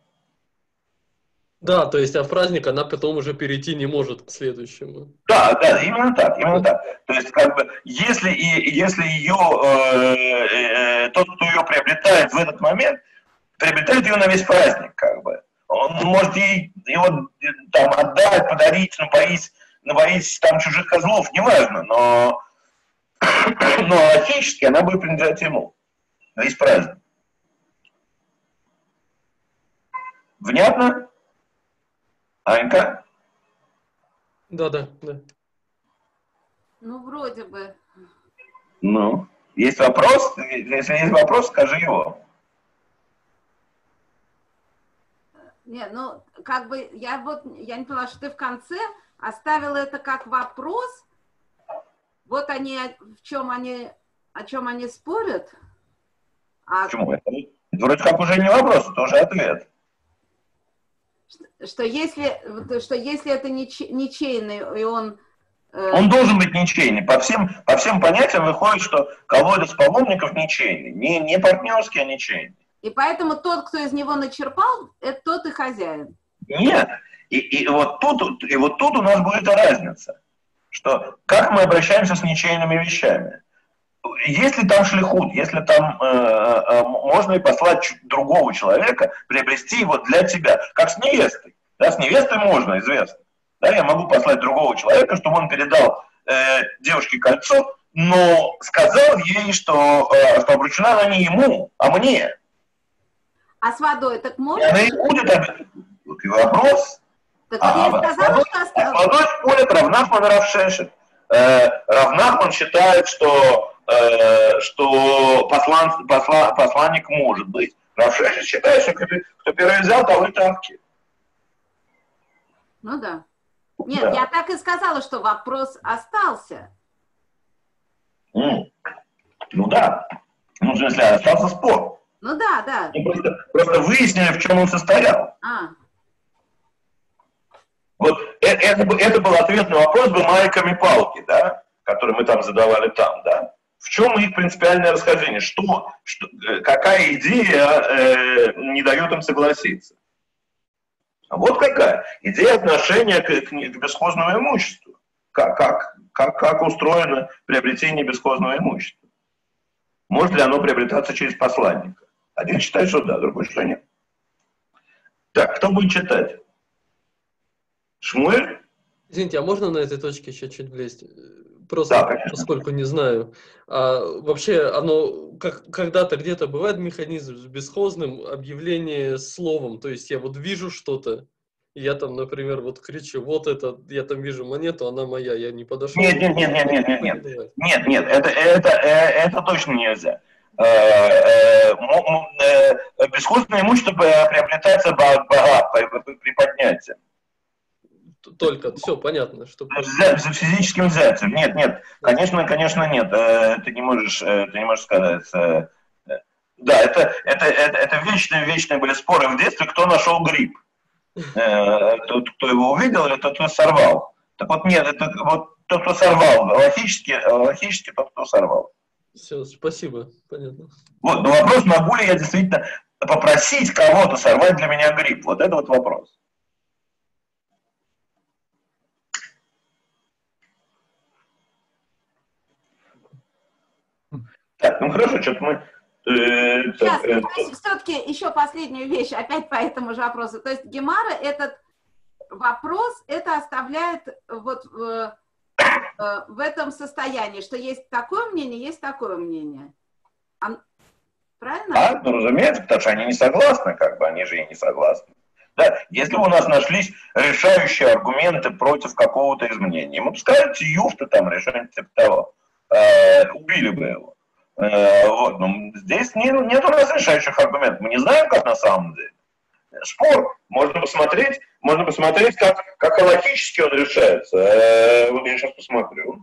Speaker 4: Да, то есть, а в праздник она потом уже перейти не может к следующему.
Speaker 1: Да, да, именно так, именно так. То есть, как бы, если, и, если ее, э, э, тот, кто ее приобретает в этот момент, приобретает ее на весь праздник, как бы. Он может ей его там отдать, подарить, напоить, напоить там чужих козлов, неважно, но, но логически она будет принадлежать ему на весь праздник. Внятно? Анька?
Speaker 4: Да, да, да.
Speaker 2: Ну, вроде бы.
Speaker 1: Ну, есть вопрос? Если есть вопрос, скажи его.
Speaker 2: Нет, ну, как бы, я вот, я не поняла, что ты в конце оставила это как вопрос. Вот они, в чем они, о чем они спорят. А...
Speaker 1: Почему? Это вроде как уже не вопрос, это уже ответ.
Speaker 2: Что, что, если, что если это ничейный, и он... Э...
Speaker 1: Он должен быть ничейный. По всем, по всем понятиям выходит, что колодец паломников ничейный. Не, не партнерский, а ничейный.
Speaker 2: И поэтому тот, кто из него начерпал, это тот и хозяин.
Speaker 1: Нет. И, и, вот тут, и вот тут у нас будет разница. Что как мы обращаемся с ничейными вещами. Если там шлихут, если там э, э, можно и послать другого человека, приобрести его для тебя, как с невестой. Да, с невестой можно, известно. Да, я могу послать другого человека, чтобы он передал э, девушке кольцо, но сказал ей, что, э, что обручена она не ему, а мне.
Speaker 2: А с водой так можно?
Speaker 1: И она и будет вот и вопрос.
Speaker 2: Так
Speaker 1: а,
Speaker 2: вот я сказала, что осталось.
Speaker 1: С водой спорят Рав Нахман и Рав Шешет. Э, Рав Нахман считает, что что послан, посла, посланник может быть. Рав Шешет считает, что кто первый взял, того и тапки.
Speaker 2: Ну да. Нет,
Speaker 1: да.
Speaker 2: Я так и сказала, что вопрос остался.
Speaker 1: Mm. Ну да. Ну, в смысле, остался спор.
Speaker 2: Ну да, да.
Speaker 1: Ну, просто, просто выяснили, в чем он состоял.
Speaker 2: А.
Speaker 1: Вот это, это, это был ответ на вопрос бумайками палки, да, который мы там задавали там, да. В чем их принципиальное расхождение? Что, что, какая идея э, не дает им согласиться? А вот какая идея отношения к, к, к бесхозному имуществу. Как, как, как, как устроено приобретение бесхозного имущества? Может ли оно приобретаться через посланника? Один считает, что да, другой, что нет. Так, кто будет читать? Шмуэль?
Speaker 4: Извините, а можно на этой точке еще чуть влезть? Просто,
Speaker 1: Да, конечно.
Speaker 4: поскольку не знаю. А вообще, оно как, когда-то где-то бывает механизм с бесхозным объявление словом. То есть я вот вижу что-то, и я там, например, вот кричу, вот это, я там вижу монету, она моя, я не подошел.
Speaker 1: Нет, нет, нет, нет, нет, нет, нет, нет, нет, это, это, это точно нельзя. Бесхозное имущество приобретается при поднятии.
Speaker 4: Только, все понятно. Что...
Speaker 1: За, за физическим взятием. Нет, нет, конечно, конечно, нет. Ты не можешь, ты не можешь сказать. Да, это, это, это, это вечные, вечные были споры в детстве, кто нашел гриб. Тот, кто его увидел, или тот, кто сорвал. Так вот, нет, это вот тот, кто сорвал. Логически, логически тот, кто сорвал.
Speaker 4: Все, спасибо, понятно.
Speaker 1: Вот, но вопрос, могу ли я действительно попросить кого-то сорвать для меня гриб? Вот это вот вопрос. Так, ну хорошо, что-то мы... Э,
Speaker 2: Сейчас,
Speaker 1: э,
Speaker 2: все-таки еще последнюю вещь, опять по этому же вопросу. То есть Гемара этот вопрос, это оставляет вот в, в этом состоянии, что есть такое мнение, есть такое мнение. А, правильно?
Speaker 1: А, ну разумеется, потому что они не согласны, как бы, они же и не согласны. Да, если у нас нашлись решающие аргументы против какого-то изменения, мы бы сказали, Юфта там решение типа того, э, убили бы его. Вот, но здесь не, нет у нас решающих аргументов. Мы не знаем, как на самом деле. Спор. Можно посмотреть, можно посмотреть, как, как логически он решается. Вот я сейчас посмотрю.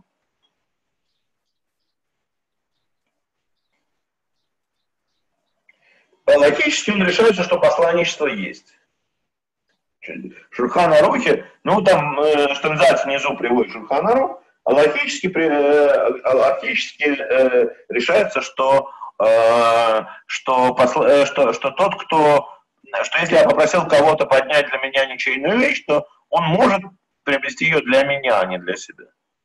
Speaker 1: Логически он решается, что посланничество есть. Шульхан Арухи, ну там, что называется, внизу приводит Шульхан Арух, а логически, логически э, решается, что, э, что, посла, что, что тот, кто, что если я попросил кого-то поднять для меня ничейную вещь, то он может приобрести ее для меня, а не для себя.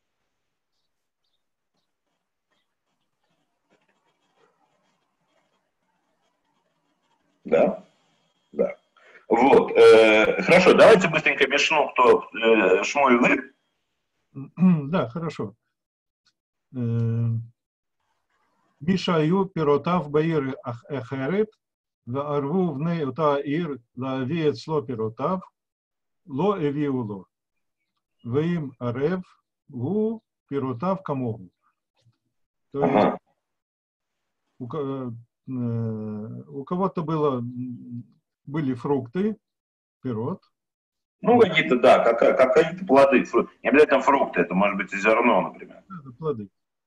Speaker 1: Да? Да. Вот. Э, хорошо, давайте быстренько Мишну, кто э, Шмуэль вы.
Speaker 5: Да, хорошо. Мишаю пиротав баир ахерет, ла арву вне ута ир, ла авиет сло пиротав, ло эвиуло. Вим арев гу пиротав камогу. То есть
Speaker 1: Ага.
Speaker 5: у, у кого-то было, были фрукты, пирот.
Speaker 1: Ну, какие-то, да, как, какие-то плоды, фрукты. Не обязательно фрукты, это может быть и зерно, например.
Speaker 5: Да, плоды.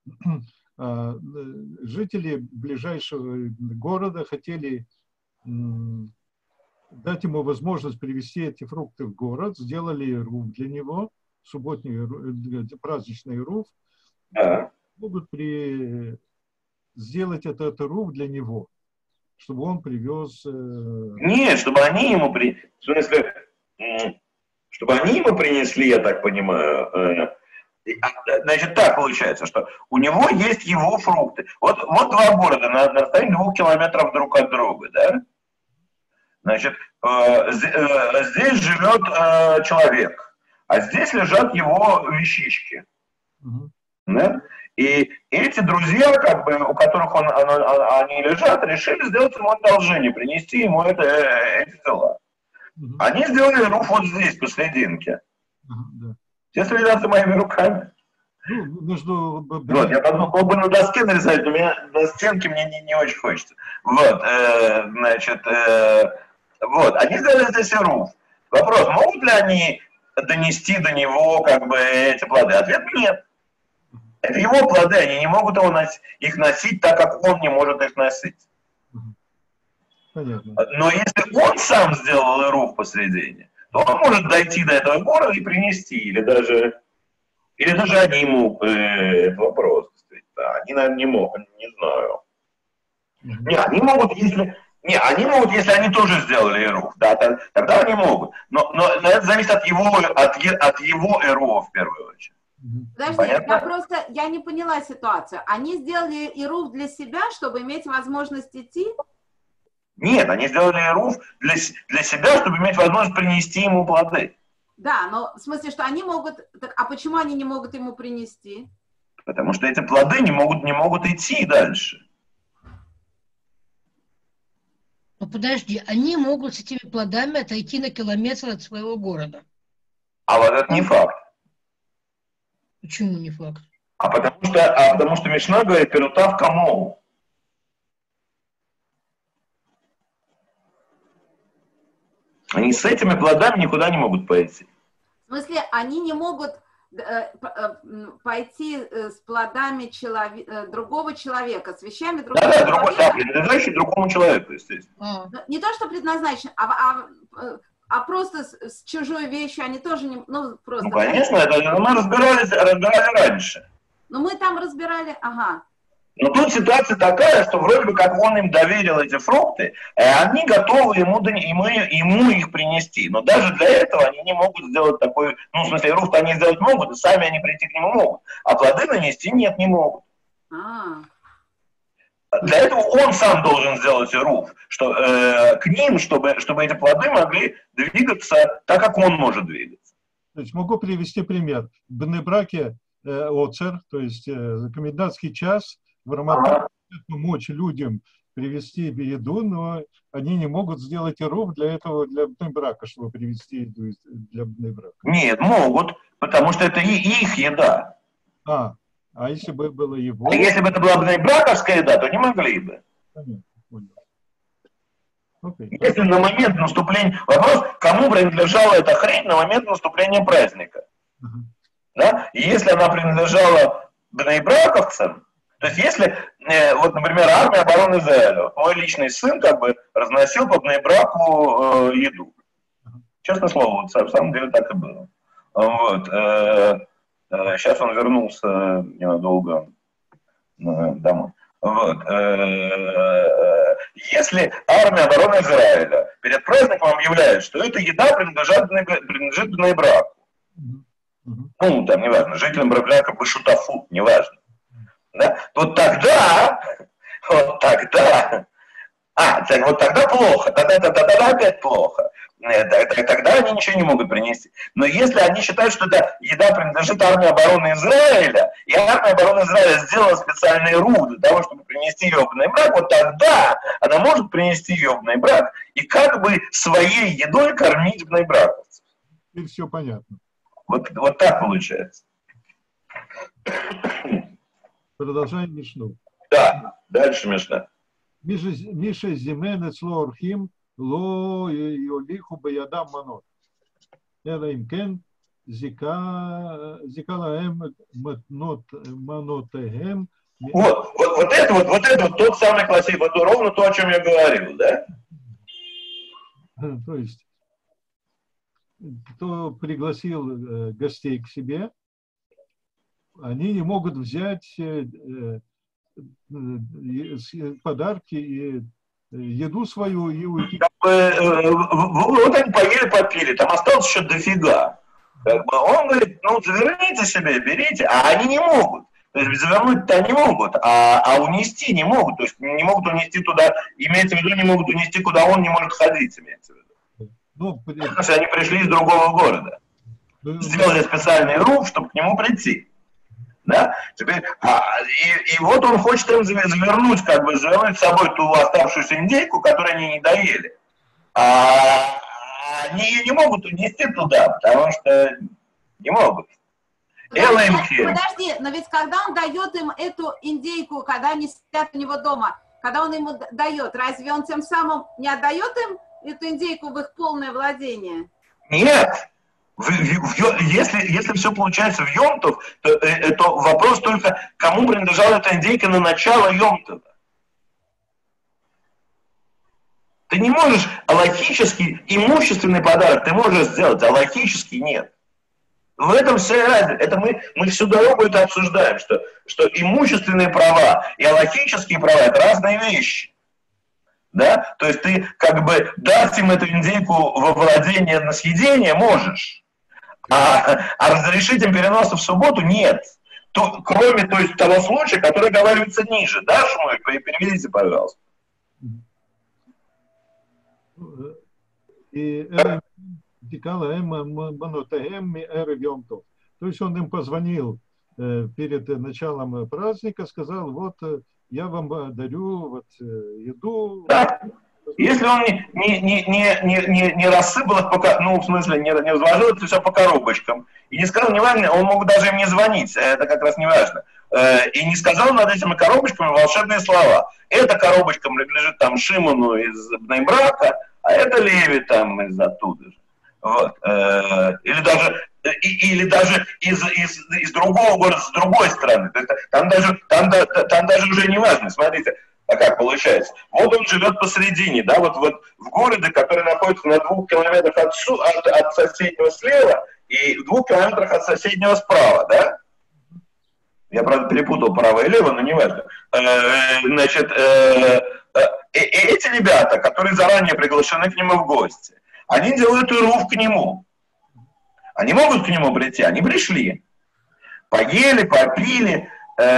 Speaker 5: Жители ближайшего города хотели дать ему возможность привезти эти фрукты в город, сделали руф для него, субботний, праздничный руф.
Speaker 1: Да.
Speaker 5: Могут при... сделать это, это руф для него, чтобы он привез...
Speaker 1: Нет, чтобы они ему при... В смысле, чтобы они ему принесли, я так понимаю. Значит, так получается, что у него есть его фрукты. Вот, вот два города на, на расстоянии двух километров друг от друга, да? Значит, э, здесь живет э, человек, а здесь лежат его вещички.
Speaker 5: Mm-hmm.
Speaker 1: Да? И эти друзья, как бы, у которых он, он, он, они лежат, решили сделать ему одолжение, принести ему это, эти дела.
Speaker 5: Mm-hmm.
Speaker 1: Они сделали руф вот здесь, посерединке.
Speaker 5: Mm-hmm, да.
Speaker 1: Все следят моими руками.
Speaker 5: Ну, между...
Speaker 1: Вот, я подумал, бы на доске нарисовать, но меня на стенке мне не, не очень хочется. Вот, э, значит, э, вот, они сделали здесь руф. Вопрос, могут ли они донести до него, как бы, эти плоды? Ответ нет. Это его плоды, они не могут его носить, их носить так, как он не может их носить.
Speaker 5: Понятно.
Speaker 1: Но если он сам сделал руф посредине, то он может дойти до этого города и принести, или даже, или даже они ему, э, это вопрос, действительно, они, наверное, не могут, не знаю.
Speaker 5: Mm-hmm.
Speaker 1: Не, они могут, если, Не, они могут, если они тоже сделали эрув, да, тогда они могут. Но, но это зависит от его, от, от его эрува в первую очередь.
Speaker 2: Подожди, Понятно? я просто, я не поняла ситуацию. Они сделали эрув для себя, чтобы иметь возможность идти?
Speaker 1: Нет, они сделали эрув для, для себя, чтобы иметь возможность принести ему плоды.
Speaker 2: Да, но в смысле, что они могут... Так, а почему они не могут ему принести?
Speaker 1: Потому что эти плоды не могут, не могут идти дальше.
Speaker 3: Ну подожди, они могут с этими плодами отойти на километр от своего города.
Speaker 1: А вот это не факт.
Speaker 3: Почему не факт?
Speaker 1: А потому что, а потому что Мишна говорит, перутав камоу. Они с этими плодами никуда не могут пойти.
Speaker 2: В смысле, они не могут э, пойти с плодами человек, другого человека, с вещами другого
Speaker 1: да,
Speaker 2: человека?
Speaker 1: Другой, да, предназначен другому человеку, естественно.
Speaker 2: А. Не то, что предназначен, а, а, а просто с, с чужой вещью они тоже не... Ну, просто,
Speaker 1: ну конечно, это, мы разбирались, разбирали раньше.
Speaker 2: Ну, мы там разбирали, ага.
Speaker 1: Но тут ситуация такая, что вроде бы как он им доверил эти фрукты, и они готовы ему, ему, ему их принести. Но даже для этого они не могут сделать такой... Ну, в смысле, руфт они сделать могут, и сами они прийти к нему могут. А плоды нанести нет, не могут.
Speaker 2: А.
Speaker 1: Для этого он сам должен сделать руф, что, э, к ним, чтобы, чтобы эти плоды могли двигаться так, как он может двигаться.
Speaker 5: То есть могу привести пример. В Бней-Браке э, оцер, то есть э, комендантский час, в Рамадан помочь людям привезти еду, но они не могут сделать руф для этого, для Бней-Брака, чтобы привезти еду для Бней-Брака.
Speaker 1: Нет, могут, потому что это и их еда.
Speaker 5: А, а если бы было его...
Speaker 1: А если бы это была Бней-Браковская еда, то не могли бы.
Speaker 5: Понятно, понял. Okay.
Speaker 1: Если на момент наступления... Вопрос, кому принадлежала эта хрень на момент наступления праздника. Uh-huh. Да? И если она принадлежала Бней-Браковцам, то есть если, э, вот, например, армия обороны Израиля, мой личный сын как бы разносил по Бней-Браку э, еду. Честное слово, вот, в самом деле так и было. Вот, э, э, сейчас он вернулся ненадолго э, домой. Вот, э, э, если армия обороны Израиля перед праздником объявляет, что эта еда принадлежит, принадлежит Бней-Браку, ну, там, неважно, жителям Бней-Брака Бешутафу, неважно, да, то тогда, вот тогда, а, так, вот тогда плохо, тогда, тогда, тогда опять плохо, тогда, тогда они ничего не могут принести. Но если они считают, что эта еда принадлежит армии обороны Израиля, и армия обороны Израиля сделала специальный рух для того, чтобы принести ее в Бней-Брак, вот тогда она может принести ее в Бней-Брак и как бы своей едой кормить Бней-Браковцев.
Speaker 5: И все понятно.
Speaker 1: Вот, вот так получается.
Speaker 5: Продолжаем Мишну.
Speaker 1: Да, дальше Мишна.
Speaker 5: Миша зимен эцло орхим ло йолиху баядам манот. Эла им кен зика лаэм матнот манотэгэм.
Speaker 1: Вот, вот, вот это вот, вот это вот тот самый классик, вот ровно то, о чем я говорил, да?
Speaker 5: То есть, кто пригласил гостей к себе, они не могут взять подарки и еду свою и уйти.
Speaker 1: Как бы, вот они поели, попили, там осталось еще дофига. Как бы он говорит, ну заверните себе, берите, а они не могут. То есть завернуть-то они могут, а, а унести не могут. То есть не могут унести туда, имеется в виду, не могут унести, куда он не может ходить, имеется в виду. Ну, потому что они пришли из другого города. Сделали специальный руф, чтобы к нему прийти. Да? Теперь, а, и, и вот он хочет им завернуть, как бы завернуть с собой ту оставшуюся индейку, которую они не доели. А они ее не могут унести туда, потому что не могут.
Speaker 2: Подожди, подожди, но ведь когда он дает им эту индейку, когда они сидят у него дома, когда он ему дает, разве он тем самым не отдает им эту индейку в их полное владение?
Speaker 1: Нет. В, в, в, если, если все получается в Йом-Тов, то это вопрос только, кому принадлежала эта индейка на начало Йом-Това. Ты не можешь алахический, имущественный подарок ты можешь сделать, а алахический нет. В этом вся разница. Это мы, мы всю дорогу это обсуждаем, что, что имущественные права и алахические права – это разные вещи. Да? То есть ты как бы дать им эту индейку во владение на съедение можешь, а, а разрешить им переносы в субботу нет. То, кроме то есть, того случая, который оговаривается ниже. Да, Шмуль? Переведите, пожалуйста.
Speaker 5: И то есть он им позвонил перед началом праздника, сказал, вот я вам дарю вот еду.
Speaker 1: Да. Если он не, не, не, не, не, не рассыпал их, по, ну, в смысле, не, не разложил это все по коробочкам, и не сказал, неважно, он мог даже им не звонить, это как раз не важно, и не сказал над этими коробочками волшебные слова. Эта коробочка принадлежит там Шимону из Бней-Брака, а это Леви там из оттуда же. Вот. Или даже, или даже из, из, из другого города, с другой стороны. То есть там, даже, там, там даже уже не важно, смотрите, а как получается. Вот он живет посередине, да, вот, вот в городе, который находится на двух километрах от, от, от соседнего слева и в двух километрах от соседнего справа, да? Я, правда, перепутал право и лево, но не важно. Значит, эти ребята, которые заранее приглашены к нему в гости, они делают ирув к нему. Они могут к нему прийти, они пришли. Поели, попили,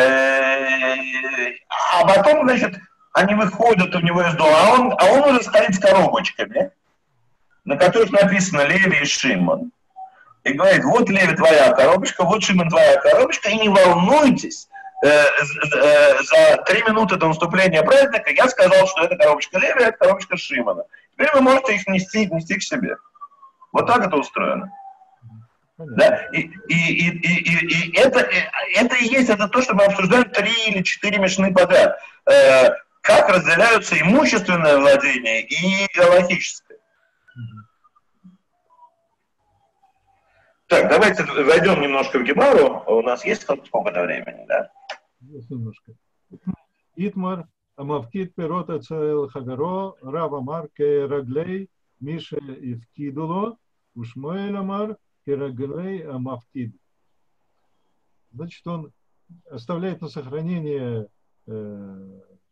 Speaker 1: а потом, значит, они выходят у него из дома, а он, а он уже стоит с коробочками, на которых написано Леви и Шимон. И говорит, вот, Леви, твоя коробочка, вот, Шимон, твоя коробочка, и не волнуйтесь, э, э, за три минуты до наступления праздника я сказал, что это коробочка Леви, а это коробочка Шимона. Теперь вы можете их нести, нести к себе. Вот так это устроено. Да? И, и, и, и, и, и это, это и есть это то, что мы обсуждаем три или четыре мишны подряд. Э, как разделяются имущественное владение и галахическое. Так, давайте зайдем немножко в Гемару. У нас есть сколько-то времени, да?
Speaker 5: Есть немножко. Итмар, Амавкит, Пирота, Цаэл, Хагаро, Рава Марке, Раглей, Миша и Вкидуло, Ушмаэль Амар, Кераглей, Амавкид. Значит, он оставляет на сохранение э,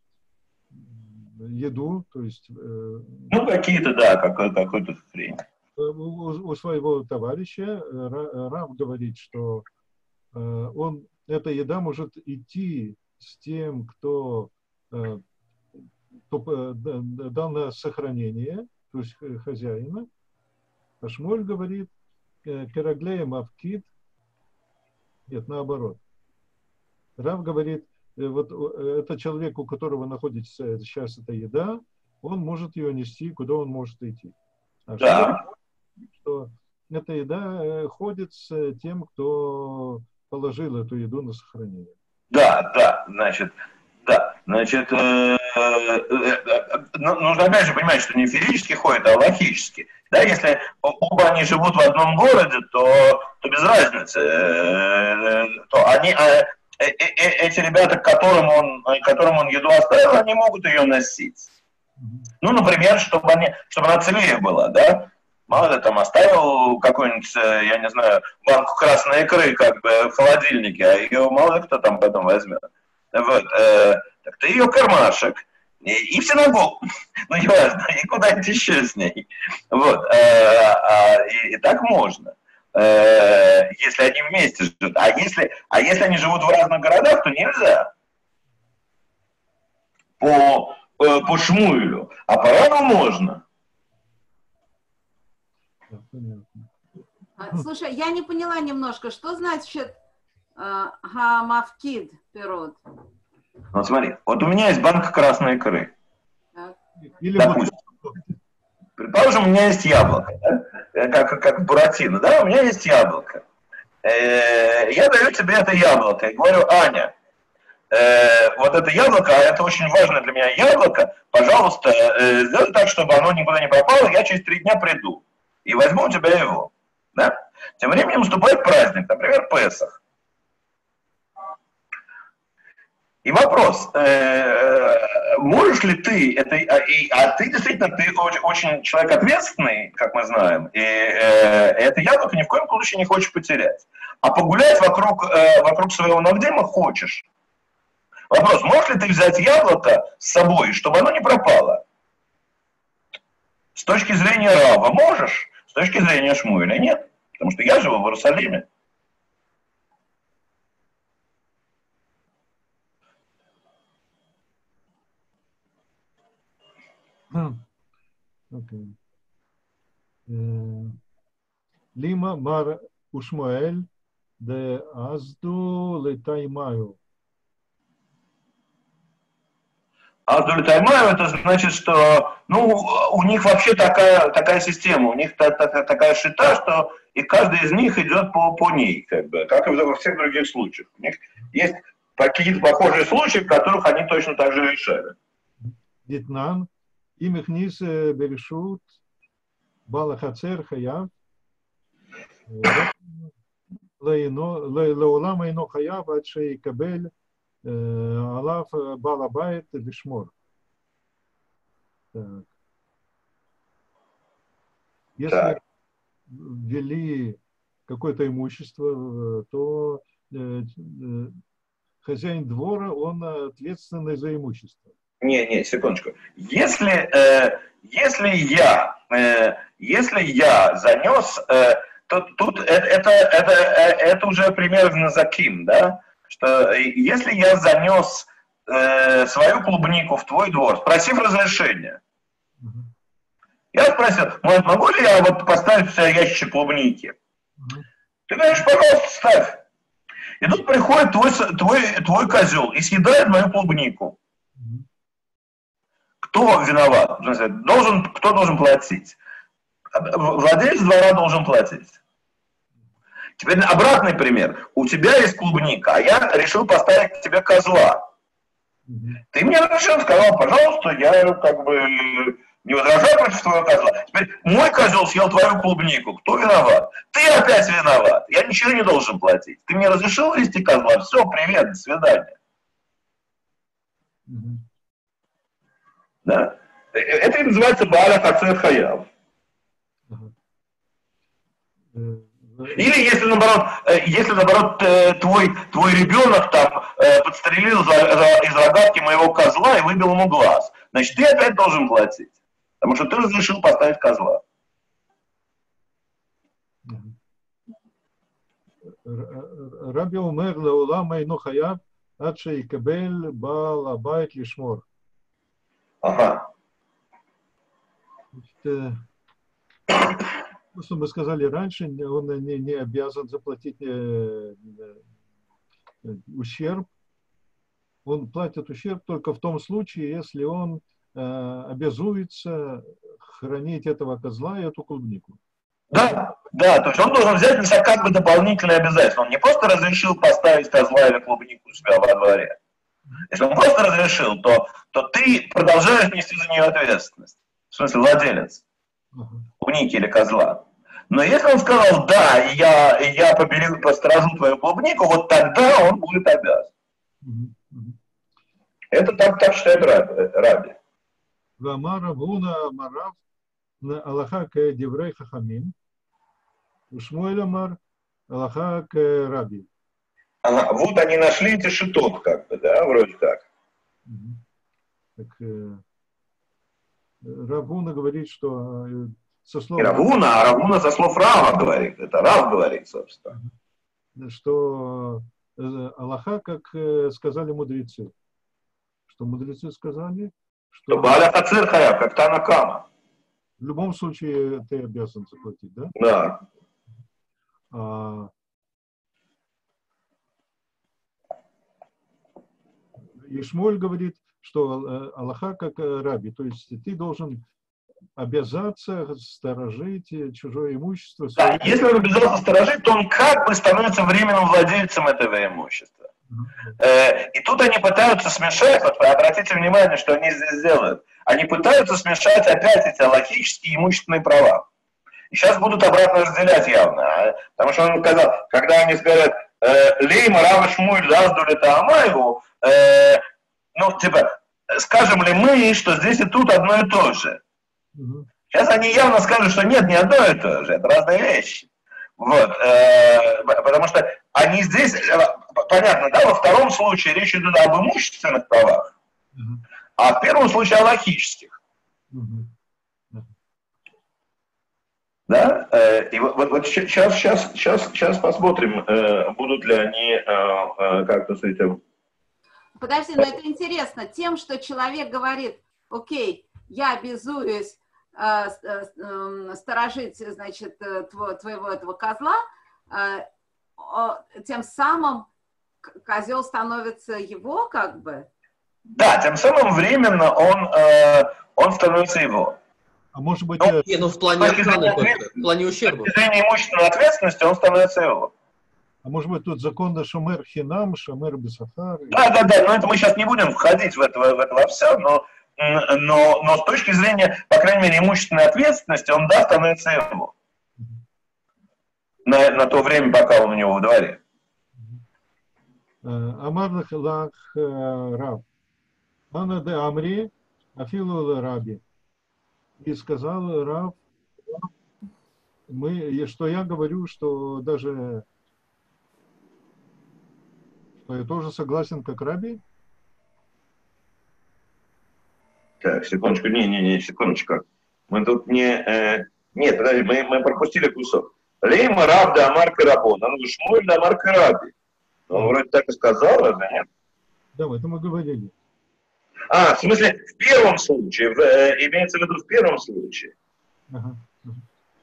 Speaker 5: еду, то есть... Э,
Speaker 1: ну, какие-то, да, какой- какой-то хрень.
Speaker 5: У, у своего товарища. Рав говорит, что э, он, эта еда может идти с тем, кто, э, кто дал на сохранение, то есть хозяина. А Шмуэль говорит, кераглеем авкид, нет, наоборот. Рав говорит, вот это человек, у которого находится сейчас эта еда, он может ее нести, куда он может идти. А
Speaker 1: Да.
Speaker 5: что эта еда ходит с тем, кто положил эту еду на сохранение.
Speaker 1: Да, да, значит, да, значит, э, э, э, нужно опять же понимать, что не физически ходит, а логически. Да, если оба они живут в одном городе, то, то без разницы, э, то они, э, э, э, эти ребята, которым он, которым он еду оставил, они могут ее носить. Ну, например, чтобы, они, чтобы она целее была, да. Мало ли, там оставил какую-нибудь, я не знаю, банку красной икры как бы в холодильнике, а ее мало ли кто там потом возьмет. Вот, э, так ты ее кармашек и, и в синагогу, ну не важно, и куда-нибудь еще с ней. Вот, э, э, и, и так можно, э, если они вместе живут. А если, а если они живут в разных городах, то нельзя. По, э, по Шмуэлю, а по Раву можно.
Speaker 2: Слушай, я не поняла немножко, что значит гамавкид пирот?
Speaker 1: Вот смотри, вот у меня есть банка красной икры.
Speaker 5: Или
Speaker 1: допустим.
Speaker 5: вот...
Speaker 1: Предположим, у меня есть яблоко, да? как, как Буратино, да, у меня есть яблоко. Э, я даю тебе это яблоко и говорю, Аня, э, вот это яблоко, а это очень важно для меня яблоко, пожалуйста, э, сделай так, чтобы оно никуда не пропало, я через три дня приду и возьму у тебя его. Да? Тем временем наступает праздник, например, Песах. И вопрос, э, можешь ли ты, это, а, а ты действительно ты очень, очень человек ответственный, как мы знаем, и э, это яблоко ни в коем случае не хочешь потерять. А погулять вокруг, э, вокруг своего Навдима хочешь. Вопрос, можешь ли ты взять яблоко с собой, чтобы оно не пропало? С точки зрения Рава можешь, с точки зрения Шмуэля нет. Потому что я живу в Иерусалиме.
Speaker 5: Okay. Лима мар ушмуэль де азду летаймаю.
Speaker 1: Азду летаймаю, это значит, что ну, у них вообще такая, такая система, у них та, та, такая шита, что и каждый из них идет по, по ней, как бы, как и во всех других случаях. У них есть какие-то похожие случаи, в которых они точно так же решали.
Speaker 5: Дитнан, им их низ берешут, бала хацер хаяв, леулама ино хаяв, адшей кабель, алаф бала байт лишмор. Если ввели какое-то имущество, то э, э, хозяин двора, он ответственный за имущество.
Speaker 1: Не, не, секундочку. Если, э, если я, э, если я занес, э, то тут это, это, это, это уже пример назаким, да? Что если я занес э, свою клубнику в твой двор, спросив разрешения, я спросил, может, могу ли я вот поставить в себя ящик клубники? Mm-hmm. Ты говоришь, пожалуйста, ставь. И тут приходит твой, твой, твой козел и съедает мою клубнику. Mm-hmm. Кто виноват? Должен, кто должен платить? Владелец двора должен платить. Теперь обратный пример. У тебя есть клубника, а я решил поставить к тебе козла. Mm-hmm. Ты мне разрешил, сказал, пожалуйста, я как бы... не возражаю против твоего козла. Теперь мой козел съел твою клубнику. Кто виноват? Ты опять виноват. Я ничего не должен платить. Ты мне разрешил вести козла? Все, привет, до свидания. Mm-hmm. Да? Это называется Бааля Хацер Хаяв. Mm-hmm. Или если наоборот, если наоборот твой, твой ребенок там подстрелил из рогатки моего козла и выбил ему глаз, значит ты опять должен платить. Потому что ты разрешил поставить козла.
Speaker 5: Раби умер леулама ино хаяв ад шеикабель баал абайт лишмор.
Speaker 1: Ага.
Speaker 5: То, что мы сказали раньше, он не, не обязан заплатить э, э, ущерб. Он платит ущерб только в том случае, если он э, обязуется хранить этого козла и эту клубнику.
Speaker 1: Да, да, то есть он должен взять на себя как бы дополнительные обязательства. Он не просто разрешил поставить козла или клубнику у себя во дворе. Если он просто разрешил, то, то ты продолжаешь нести за нее ответственность. В смысле, владелец клубники или козла. Но если он сказал, да, я, я поберегу, посторожу твою клубнику, вот тогда он будет обязан. Это так, так считает Раби.
Speaker 5: Вамара Вуна Марав на Аллаха к Деврей Хахамин, Ушмуэль Амар Аллаха к Раби.
Speaker 1: Ага, вот они нашли эти шитот, как бы, да, вроде так.
Speaker 5: Так э, Равуна говорит, что э, со слов...
Speaker 1: Не Равуна, а Равуна со слов Рава говорит. Это Рав говорит, собственно.
Speaker 5: Что э, Аллаха, как э, сказали мудрецы. Что мудрецы сказали, что...
Speaker 1: Бааля Хацер Хаяв, как Танакама.
Speaker 5: В любом случае ты обязан заплатить, да?
Speaker 1: Да.
Speaker 5: А... И Шмуэль говорит, что Аллаха как раби, то есть ты должен обязаться сторожить чужое имущество.
Speaker 1: Да, если он обязался сторожить, то он как бы становится временным владельцем этого имущества. Mm-hmm. И тут они пытаются смешать, вот обратите внимание, что они здесь делают. Они пытаются смешать опять эти аллахические имущественные права. И сейчас будут обратно разделять явно. Потому что он сказал, когда они говорят, Лейма, Рава Шмуэль, Заздули, Таамаеву, ну, типа, скажем ли мы, что здесь и тут одно и то же? Mm-hmm. Сейчас они явно скажут, что нет, не одно и то же, это разные вещи. Вот, э, потому что они здесь, понятно, да, во втором случае речь идет об имущественных правах, mm-hmm. а в первом случае о логических.
Speaker 5: Mm-hmm.
Speaker 1: Да? Э, и вот, вот, вот сейчас, сейчас, сейчас, сейчас посмотрим, э, будут ли они э, э, как-то с этим...
Speaker 2: Подожди, но это интересно. Тем, что человек говорит, окей, я обязуюсь э, э, сторожить, значит, тво, твоего этого козла, э, э, тем самым козел становится его, как бы?
Speaker 1: Да, тем самым временно он, э, он становится его.
Speaker 5: А может быть...
Speaker 1: Но,
Speaker 4: не, ну в плане охраны, в плане ущерба.
Speaker 1: С точки зрения имущественной ответственности он становится его.
Speaker 5: А может быть тут закон на шамер хинам, шамер бесахар?
Speaker 1: Да, да, да, но это мы сейчас не будем входить в это, в это во все, но, но, но с точки зрения, по крайней мере, имущественной ответственности, он, да, становится его. На, на то время, пока он у него во дворе.
Speaker 5: Амар лах раб. Ана де амри, афилу раби. И сказал Рав, мы, что я говорю, что даже, что я тоже согласен, как Раби.
Speaker 1: Так, секундочку, не-не-не, секундочку. Мы тут не... Э, нет, подожди, мы, мы пропустили кусок. Лейма Рав да Амар Карабон, а ну Шмуль да Амар Караби. Он вроде так и сказал, разве нет?
Speaker 5: Да, это мы говорили.
Speaker 1: А, в смысле, в первом случае, в, э, имеется в виду в первом случае?
Speaker 5: Ага, ага.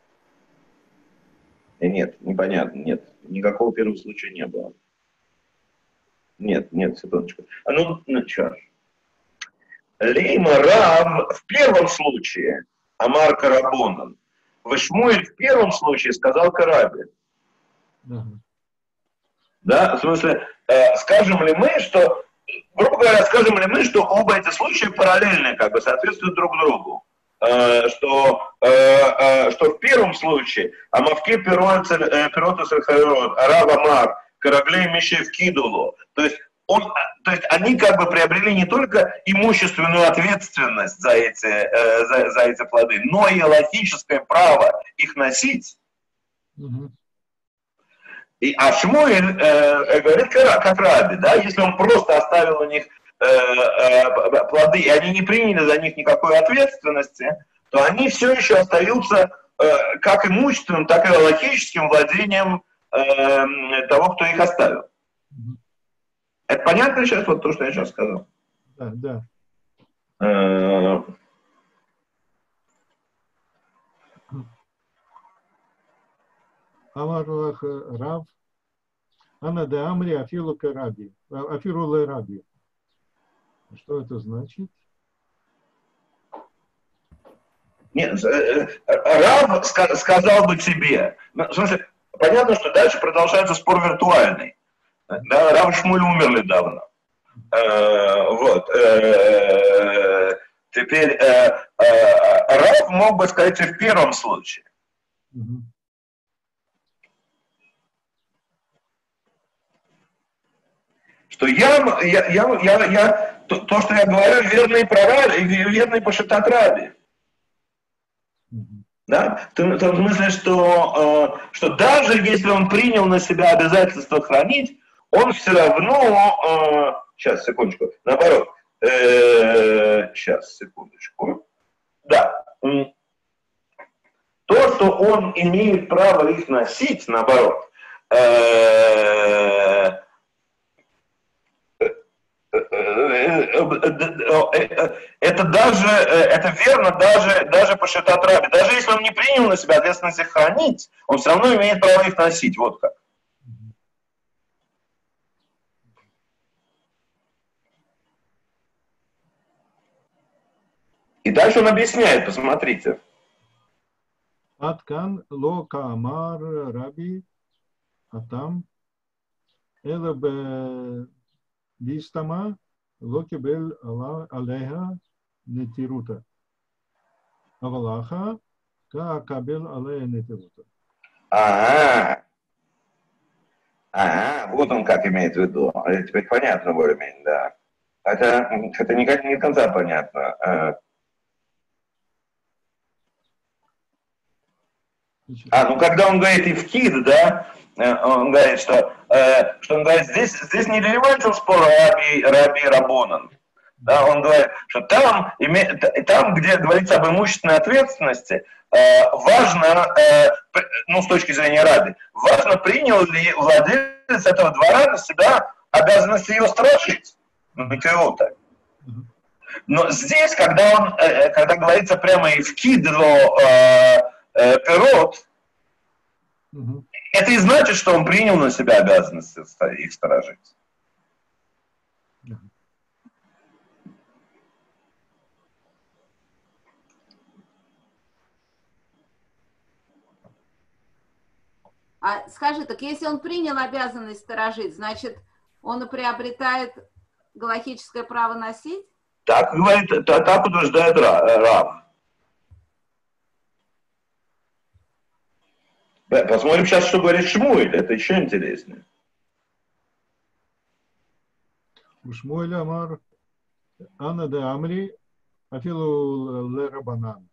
Speaker 1: Нет, непонятно, нет, никакого первого случая не было. Нет, нет, секундочку. А ну, ну, что? Лейма Рав в первом случае, Амар Карабонан. Шмуэль в первом случае сказал Караби.
Speaker 5: Ага.
Speaker 1: Да, в смысле, э, скажем ли мы, что грубо говоря, скажем ли мы, что оба эти случая параллельны, как бы соответствуют друг другу. Э, что, э, э, что в первом случае Амавке Пиротус Арав Амар Караглей Мишев Кидулу. То есть, он, то есть они как бы приобрели не только имущественную ответственность за эти, э, за, за эти плоды, но и логическое право их носить.
Speaker 5: Угу.
Speaker 1: И, а Шмуэль э, говорит как Раби, да, если он просто оставил у них э, э, плоды, и они не приняли за них никакой ответственности, то они все еще остаются э, как имущественным, так и логическим владением э, того, кто их оставил.
Speaker 5: Угу.
Speaker 1: Это понятно сейчас, вот то, что я сейчас сказал?
Speaker 5: Да, да.
Speaker 1: Э,
Speaker 5: Амар лах Рав. Ана де амри афилу караби. Афиру ле раби. Что это значит?
Speaker 1: Нет, Рав сказал бы тебе. В смысле, понятно, что дальше продолжается спор виртуальный. Да, Рав и Шмуль умерли давно. Э, вот. Э, теперь э, э, Рав мог бы сказать и в первом случае.
Speaker 5: Угу.
Speaker 1: Что я, я, я, я, я то, то, что я говорю, верно и про Раби, верно и по Шитат Раби. Да? В том смысле, что, э, что даже если он принял на себя обязательство хранить, он все равно... Э, сейчас, секундочку. Наоборот. Э, сейчас, секундочку. Да. То, что он имеет право их носить, наоборот, э, это даже, это верно даже, даже по Шитат Раби. Даже если он не принял на себя ответственность их хранить, он все равно имеет право их носить. Вот как. И дальше он объясняет, посмотрите.
Speaker 5: Аткан ло каамар раби атам эле бистама ло кибел алеха нетирута. Авалаха ка кабел алеха нетирута.
Speaker 1: А, а, вот он как имеет в виду. Теперь понятно более-менее, да. Это, это никак не до конца понятно. А, ну когда он говорит «ивкид», да, он говорит, что, э, что он говорит, здесь, здесь не релевантен спор Раби, Раби и Рабонан. Да, он говорит, что там, име, там, где говорится об имущественной ответственности, э, важно, э, ну, с точки зрения Рады, важно, принял ли владелец этого двора на себя обязанность ее сторожить. Ну, так. Но здесь, когда он, э, когда говорится прямо и вкидывал э, э, пирот, угу. это и значит, что он принял на себя обязанность их сторожить.
Speaker 2: А скажи, так если он принял обязанность сторожить, значит, он приобретает галахическое право носить?
Speaker 1: Так говорит, так утверждает Рав. Посмотрим сейчас, что говорит Шмуэль, это еще интереснее.
Speaker 5: Шмуэль Амар, Анна де Амри, Афилу ле Рабанан.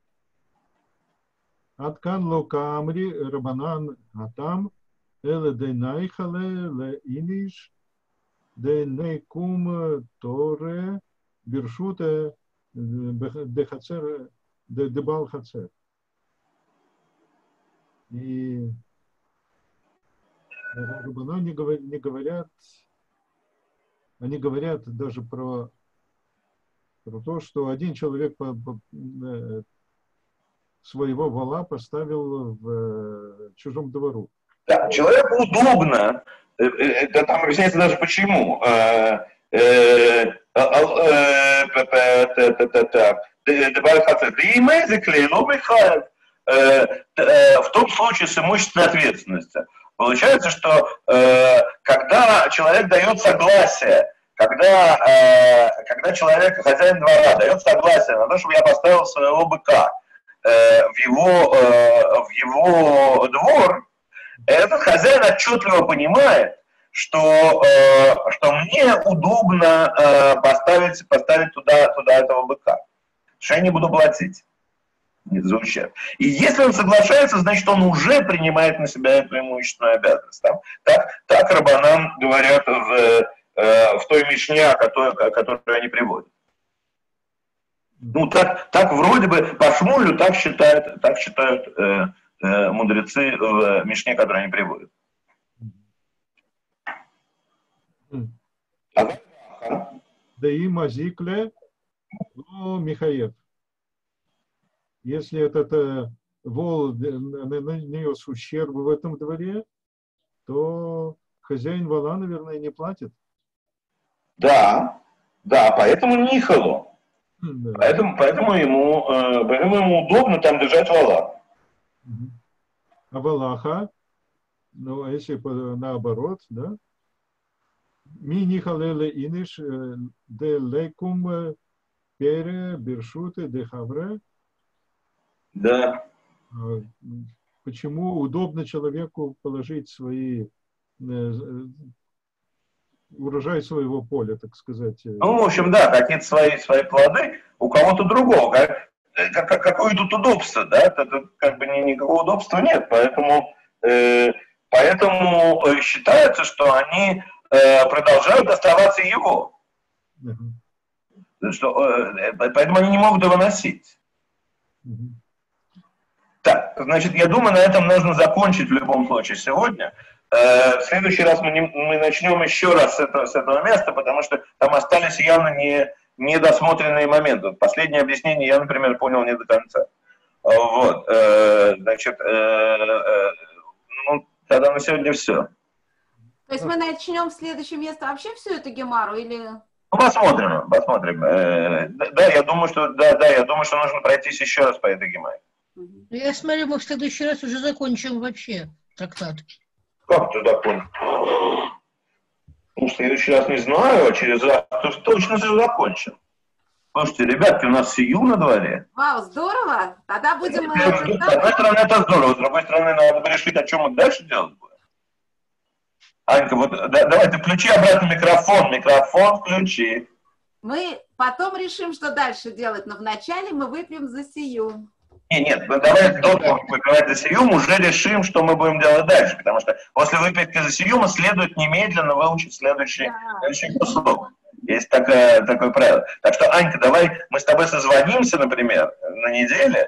Speaker 5: Аткан лока Амри, Рабанан Атам, Эле де Найхале, Ле Иниш, де Нейкум Торе, Биршуте, де Хацер, де Дебал Хацер. И Рабана не говорят, не говорят, они говорят даже про, про то, что один человек по, по, своего вола поставил в чужом двору.
Speaker 1: Да, человеку удобно, это там объясняется даже почему. В том случае с имущественной ответственностью. Получается, что э, когда человек дает согласие, когда, э, когда человек, хозяин двора, дает согласие на то, чтобы я поставил своего быка э, в, его, э, в его двор, этот хозяин отчетливо понимает, что, э, что мне удобно э, поставить, поставить туда, туда этого быка, что я не буду платить. За ущерб. И если он соглашается, значит, он уже принимает на себя эту имущественную обязанность. Там, так, так рабанан говорят в, э, в той мишне, которую, которую они приводят. Ну, так, так вроде бы по Шмулю так считают, так считают э, э, мудрецы в мишне, которую они приводят.
Speaker 5: Да и мазикле, но Михаев. Если этот э, вол нанес ущерб в этом дворе, то хозяин вола, наверное, не платит.
Speaker 1: Да, да, поэтому нихало. Да. Поэтому, поэтому, ему, э, поэтому ему удобно там держать вола.
Speaker 5: А валаха, ну, а если наоборот, да? Ми нихалеле иниш де лейкум пере бершуты де хавре.
Speaker 1: Да.
Speaker 5: Почему удобно человеку положить свои урожай своего поля, так сказать?
Speaker 1: Ну, в общем, да, какие-то свои, свои плоды у кого-то другого. Как, как, какое тут удобство, да? Это, как бы ни, никакого удобства нет, поэтому, э, поэтому считается, что они э, продолжают оставаться его. Uh-huh. Что, э, поэтому они не могут его носить. Uh-huh. Так, значит, я думаю, на этом нужно закончить в любом случае сегодня. Э, в следующий раз мы, не, мы начнем еще раз с этого, с этого места, потому что там остались явно не, недосмотренные моменты. Последнее объяснение я, например, понял не до конца. Вот, э, значит, э, э, ну, тогда на сегодня все.
Speaker 2: То есть мы начнем в следующем месте вообще всю эту гемару или...
Speaker 1: Ну, посмотрим, посмотрим. Э, да, я думаю, что, да, да, я думаю, что нужно пройтись еще раз по этой гемаре.
Speaker 3: Я смотрю, мы в следующий раз уже закончим вообще трактат.
Speaker 1: Как ты закончишь? Ну, в следующий раз не знаю, а через раз точно же закончим. Слушайте, ребятки, у нас сию на дворе.
Speaker 2: Вау, здорово! Тогда будем...
Speaker 1: С одной стороны, это здорово, с другой стороны, надо решить, о чем мы дальше делать будем. Анька, вот да, давай ты включи обратно микрофон, микрофон включи.
Speaker 2: Мы потом решим, что дальше делать, но вначале мы выпьем за сию.
Speaker 1: Нет, нет, давай до того, как выпивать за сию, мы уже решим, что мы будем делать дальше, потому что после выпивки за сию мы следует немедленно выучить следующий, да. следующий кусок. Есть такое, такое правило. Так что, Анька, давай мы с тобой созвонимся, например, на неделе,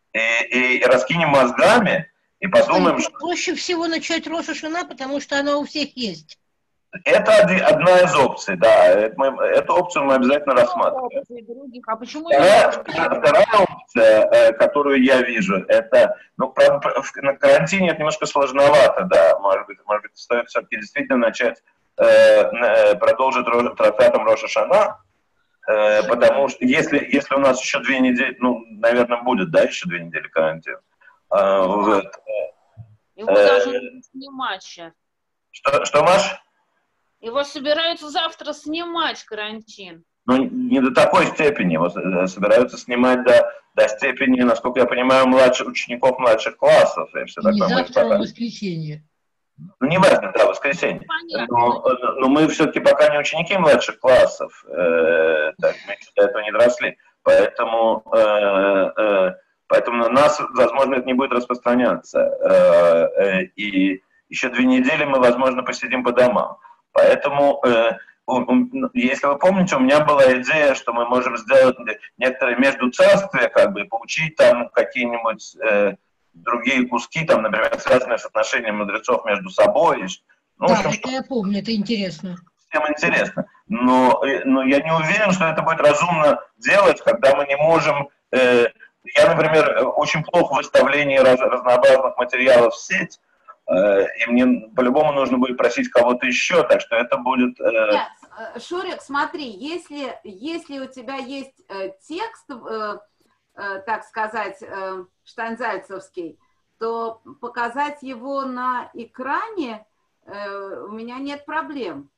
Speaker 1: и, и раскинем мозгами, и подумаем, что...
Speaker 3: Проще всего начать Рош ха-Шана, потому что она у всех есть.
Speaker 1: Это одна из опций, да. Это мы, эту опцию мы обязательно рассматриваем.
Speaker 6: А почему
Speaker 1: Вторая, вторая опция, которую я вижу, это, ну, правда, на карантине это немножко сложновато, да. Может быть, может быть стоит все-таки действительно начать э, продолжить трактатом Рош ха-Шана, э, потому что если, если у нас еще две недели, ну, наверное, будет, да, еще две недели карантина. Э, вот.
Speaker 6: Его даже не снимать сейчас.
Speaker 1: Что, что, Маш?
Speaker 6: Его собираются завтра снимать, карантин.
Speaker 1: Ну, не до такой степени. Его собираются снимать до, до степени, насколько я понимаю, младших, учеников младших классов. И все
Speaker 3: И не
Speaker 1: такое.
Speaker 3: завтра, а в воскресенье.
Speaker 1: Ну, не важно, да, воскресенье. Но, но мы все-таки пока не ученики младших классов. Э, так, мы до этого не доросли. Поэтому, э, э, поэтому на нас, возможно, это не будет распространяться. Э, э, и еще две недели мы, возможно, посидим по домам. Поэтому, э, если вы помните, у меня была идея, что мы можем сделать некоторые междуцарствия, как бы, поучить там какие-нибудь э, другие куски, там, например, связанные с отношением мудрецов между собой. Ну,
Speaker 3: Да,
Speaker 1: в общем,
Speaker 3: это я помню, это интересно.
Speaker 1: Всем интересно. Но, но я не уверен, что это будет разумно делать, когда мы не можем... Э, я, например, очень плохо в выставлении раз, разнообразных материалов в сеть, и мне по-любому нужно будет просить кого-то еще, так что это будет... Э...
Speaker 2: Нет, Шурик, смотри, если, если у тебя есть э, текст, э, э, так сказать, э, штанзальцевский, то показать его на экране э, у меня нет проблем.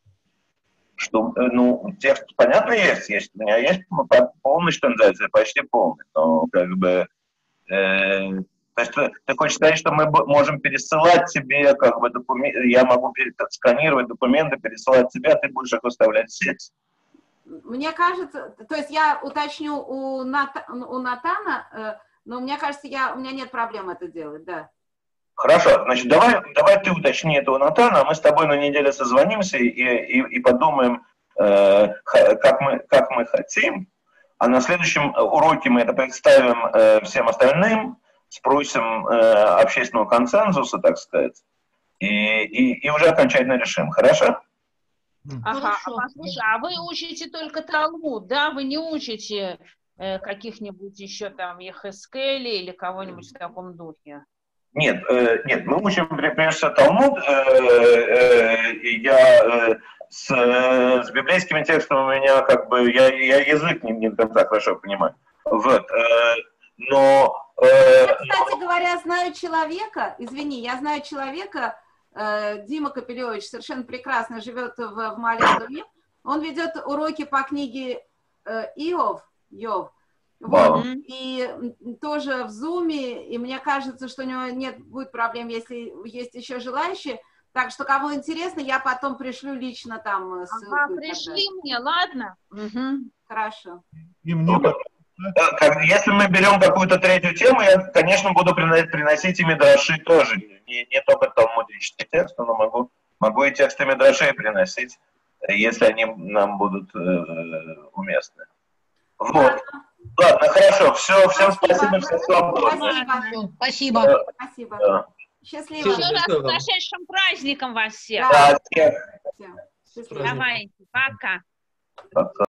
Speaker 1: Что, ну, текст, понятно, есть, есть. У меня есть полный штанзальцев, почти полный, но как бы... Э... То есть ты, ты хочешь сказать, что мы можем пересылать тебе, как бы, документы, я могу сканировать документы, пересылать тебе, а ты будешь их выставлять в сеть?
Speaker 2: Мне кажется, то есть я уточню у, Ната, у Натана, но мне кажется, я, у меня нет проблем это делать, да.
Speaker 1: Хорошо, значит, давай, давай ты уточни это у Натана, а мы с тобой на неделе созвонимся и, и, и подумаем, э, как, мы, как мы хотим, а на следующем уроке мы это представим э, всем остальным, спросим э, общественного консенсуса, так сказать, и, и, и уже окончательно решим. Хорошо?
Speaker 6: Ага,
Speaker 3: Хорошо.
Speaker 6: а послушай, а вы учите только Талмуд, да? Вы не учите э, каких-нибудь еще там Ехескеля или кого-нибудь в таком духе?
Speaker 1: Нет, э, нет, мы учим прежде всего Талмуд. Э, э, я э, с, э, с библейскими текстами у меня как бы, я, я язык не, не до конца хорошо понимаю. Вот, э, но...
Speaker 2: Я, кстати говоря, знаю человека, извини, я знаю человека, э, Дима Капелевич, совершенно прекрасно живет в, в Малинове. Он ведет уроки по книге э, Иов, Иов. Вот. Mm-hmm. И тоже в Зуме, и мне кажется, что у него нет будет проблем, если есть еще желающие. Так что, кому интересно, я потом пришлю лично там ссылку.
Speaker 6: Ага, пришли мне, ладно? Угу.
Speaker 2: Хорошо.
Speaker 5: И мне потом...
Speaker 1: Если мы берем какую-то третью тему, я, конечно, буду приносить и мидраши тоже. Не, не только талмудические тексты, но могу, могу и тексты мидрашей приносить, если они нам будут э, уместны. Вот. Ладно, хорошо. Все, всем спасибо, всем свободны.
Speaker 2: Спасибо.
Speaker 3: Спасибо.
Speaker 2: Спасибо.
Speaker 1: Да.
Speaker 2: Счастливо.
Speaker 6: Еще раз с прошедшим праздником вас всех.
Speaker 1: Да, всех.
Speaker 2: Счастливо.
Speaker 6: Давайте, пока.
Speaker 1: Пока.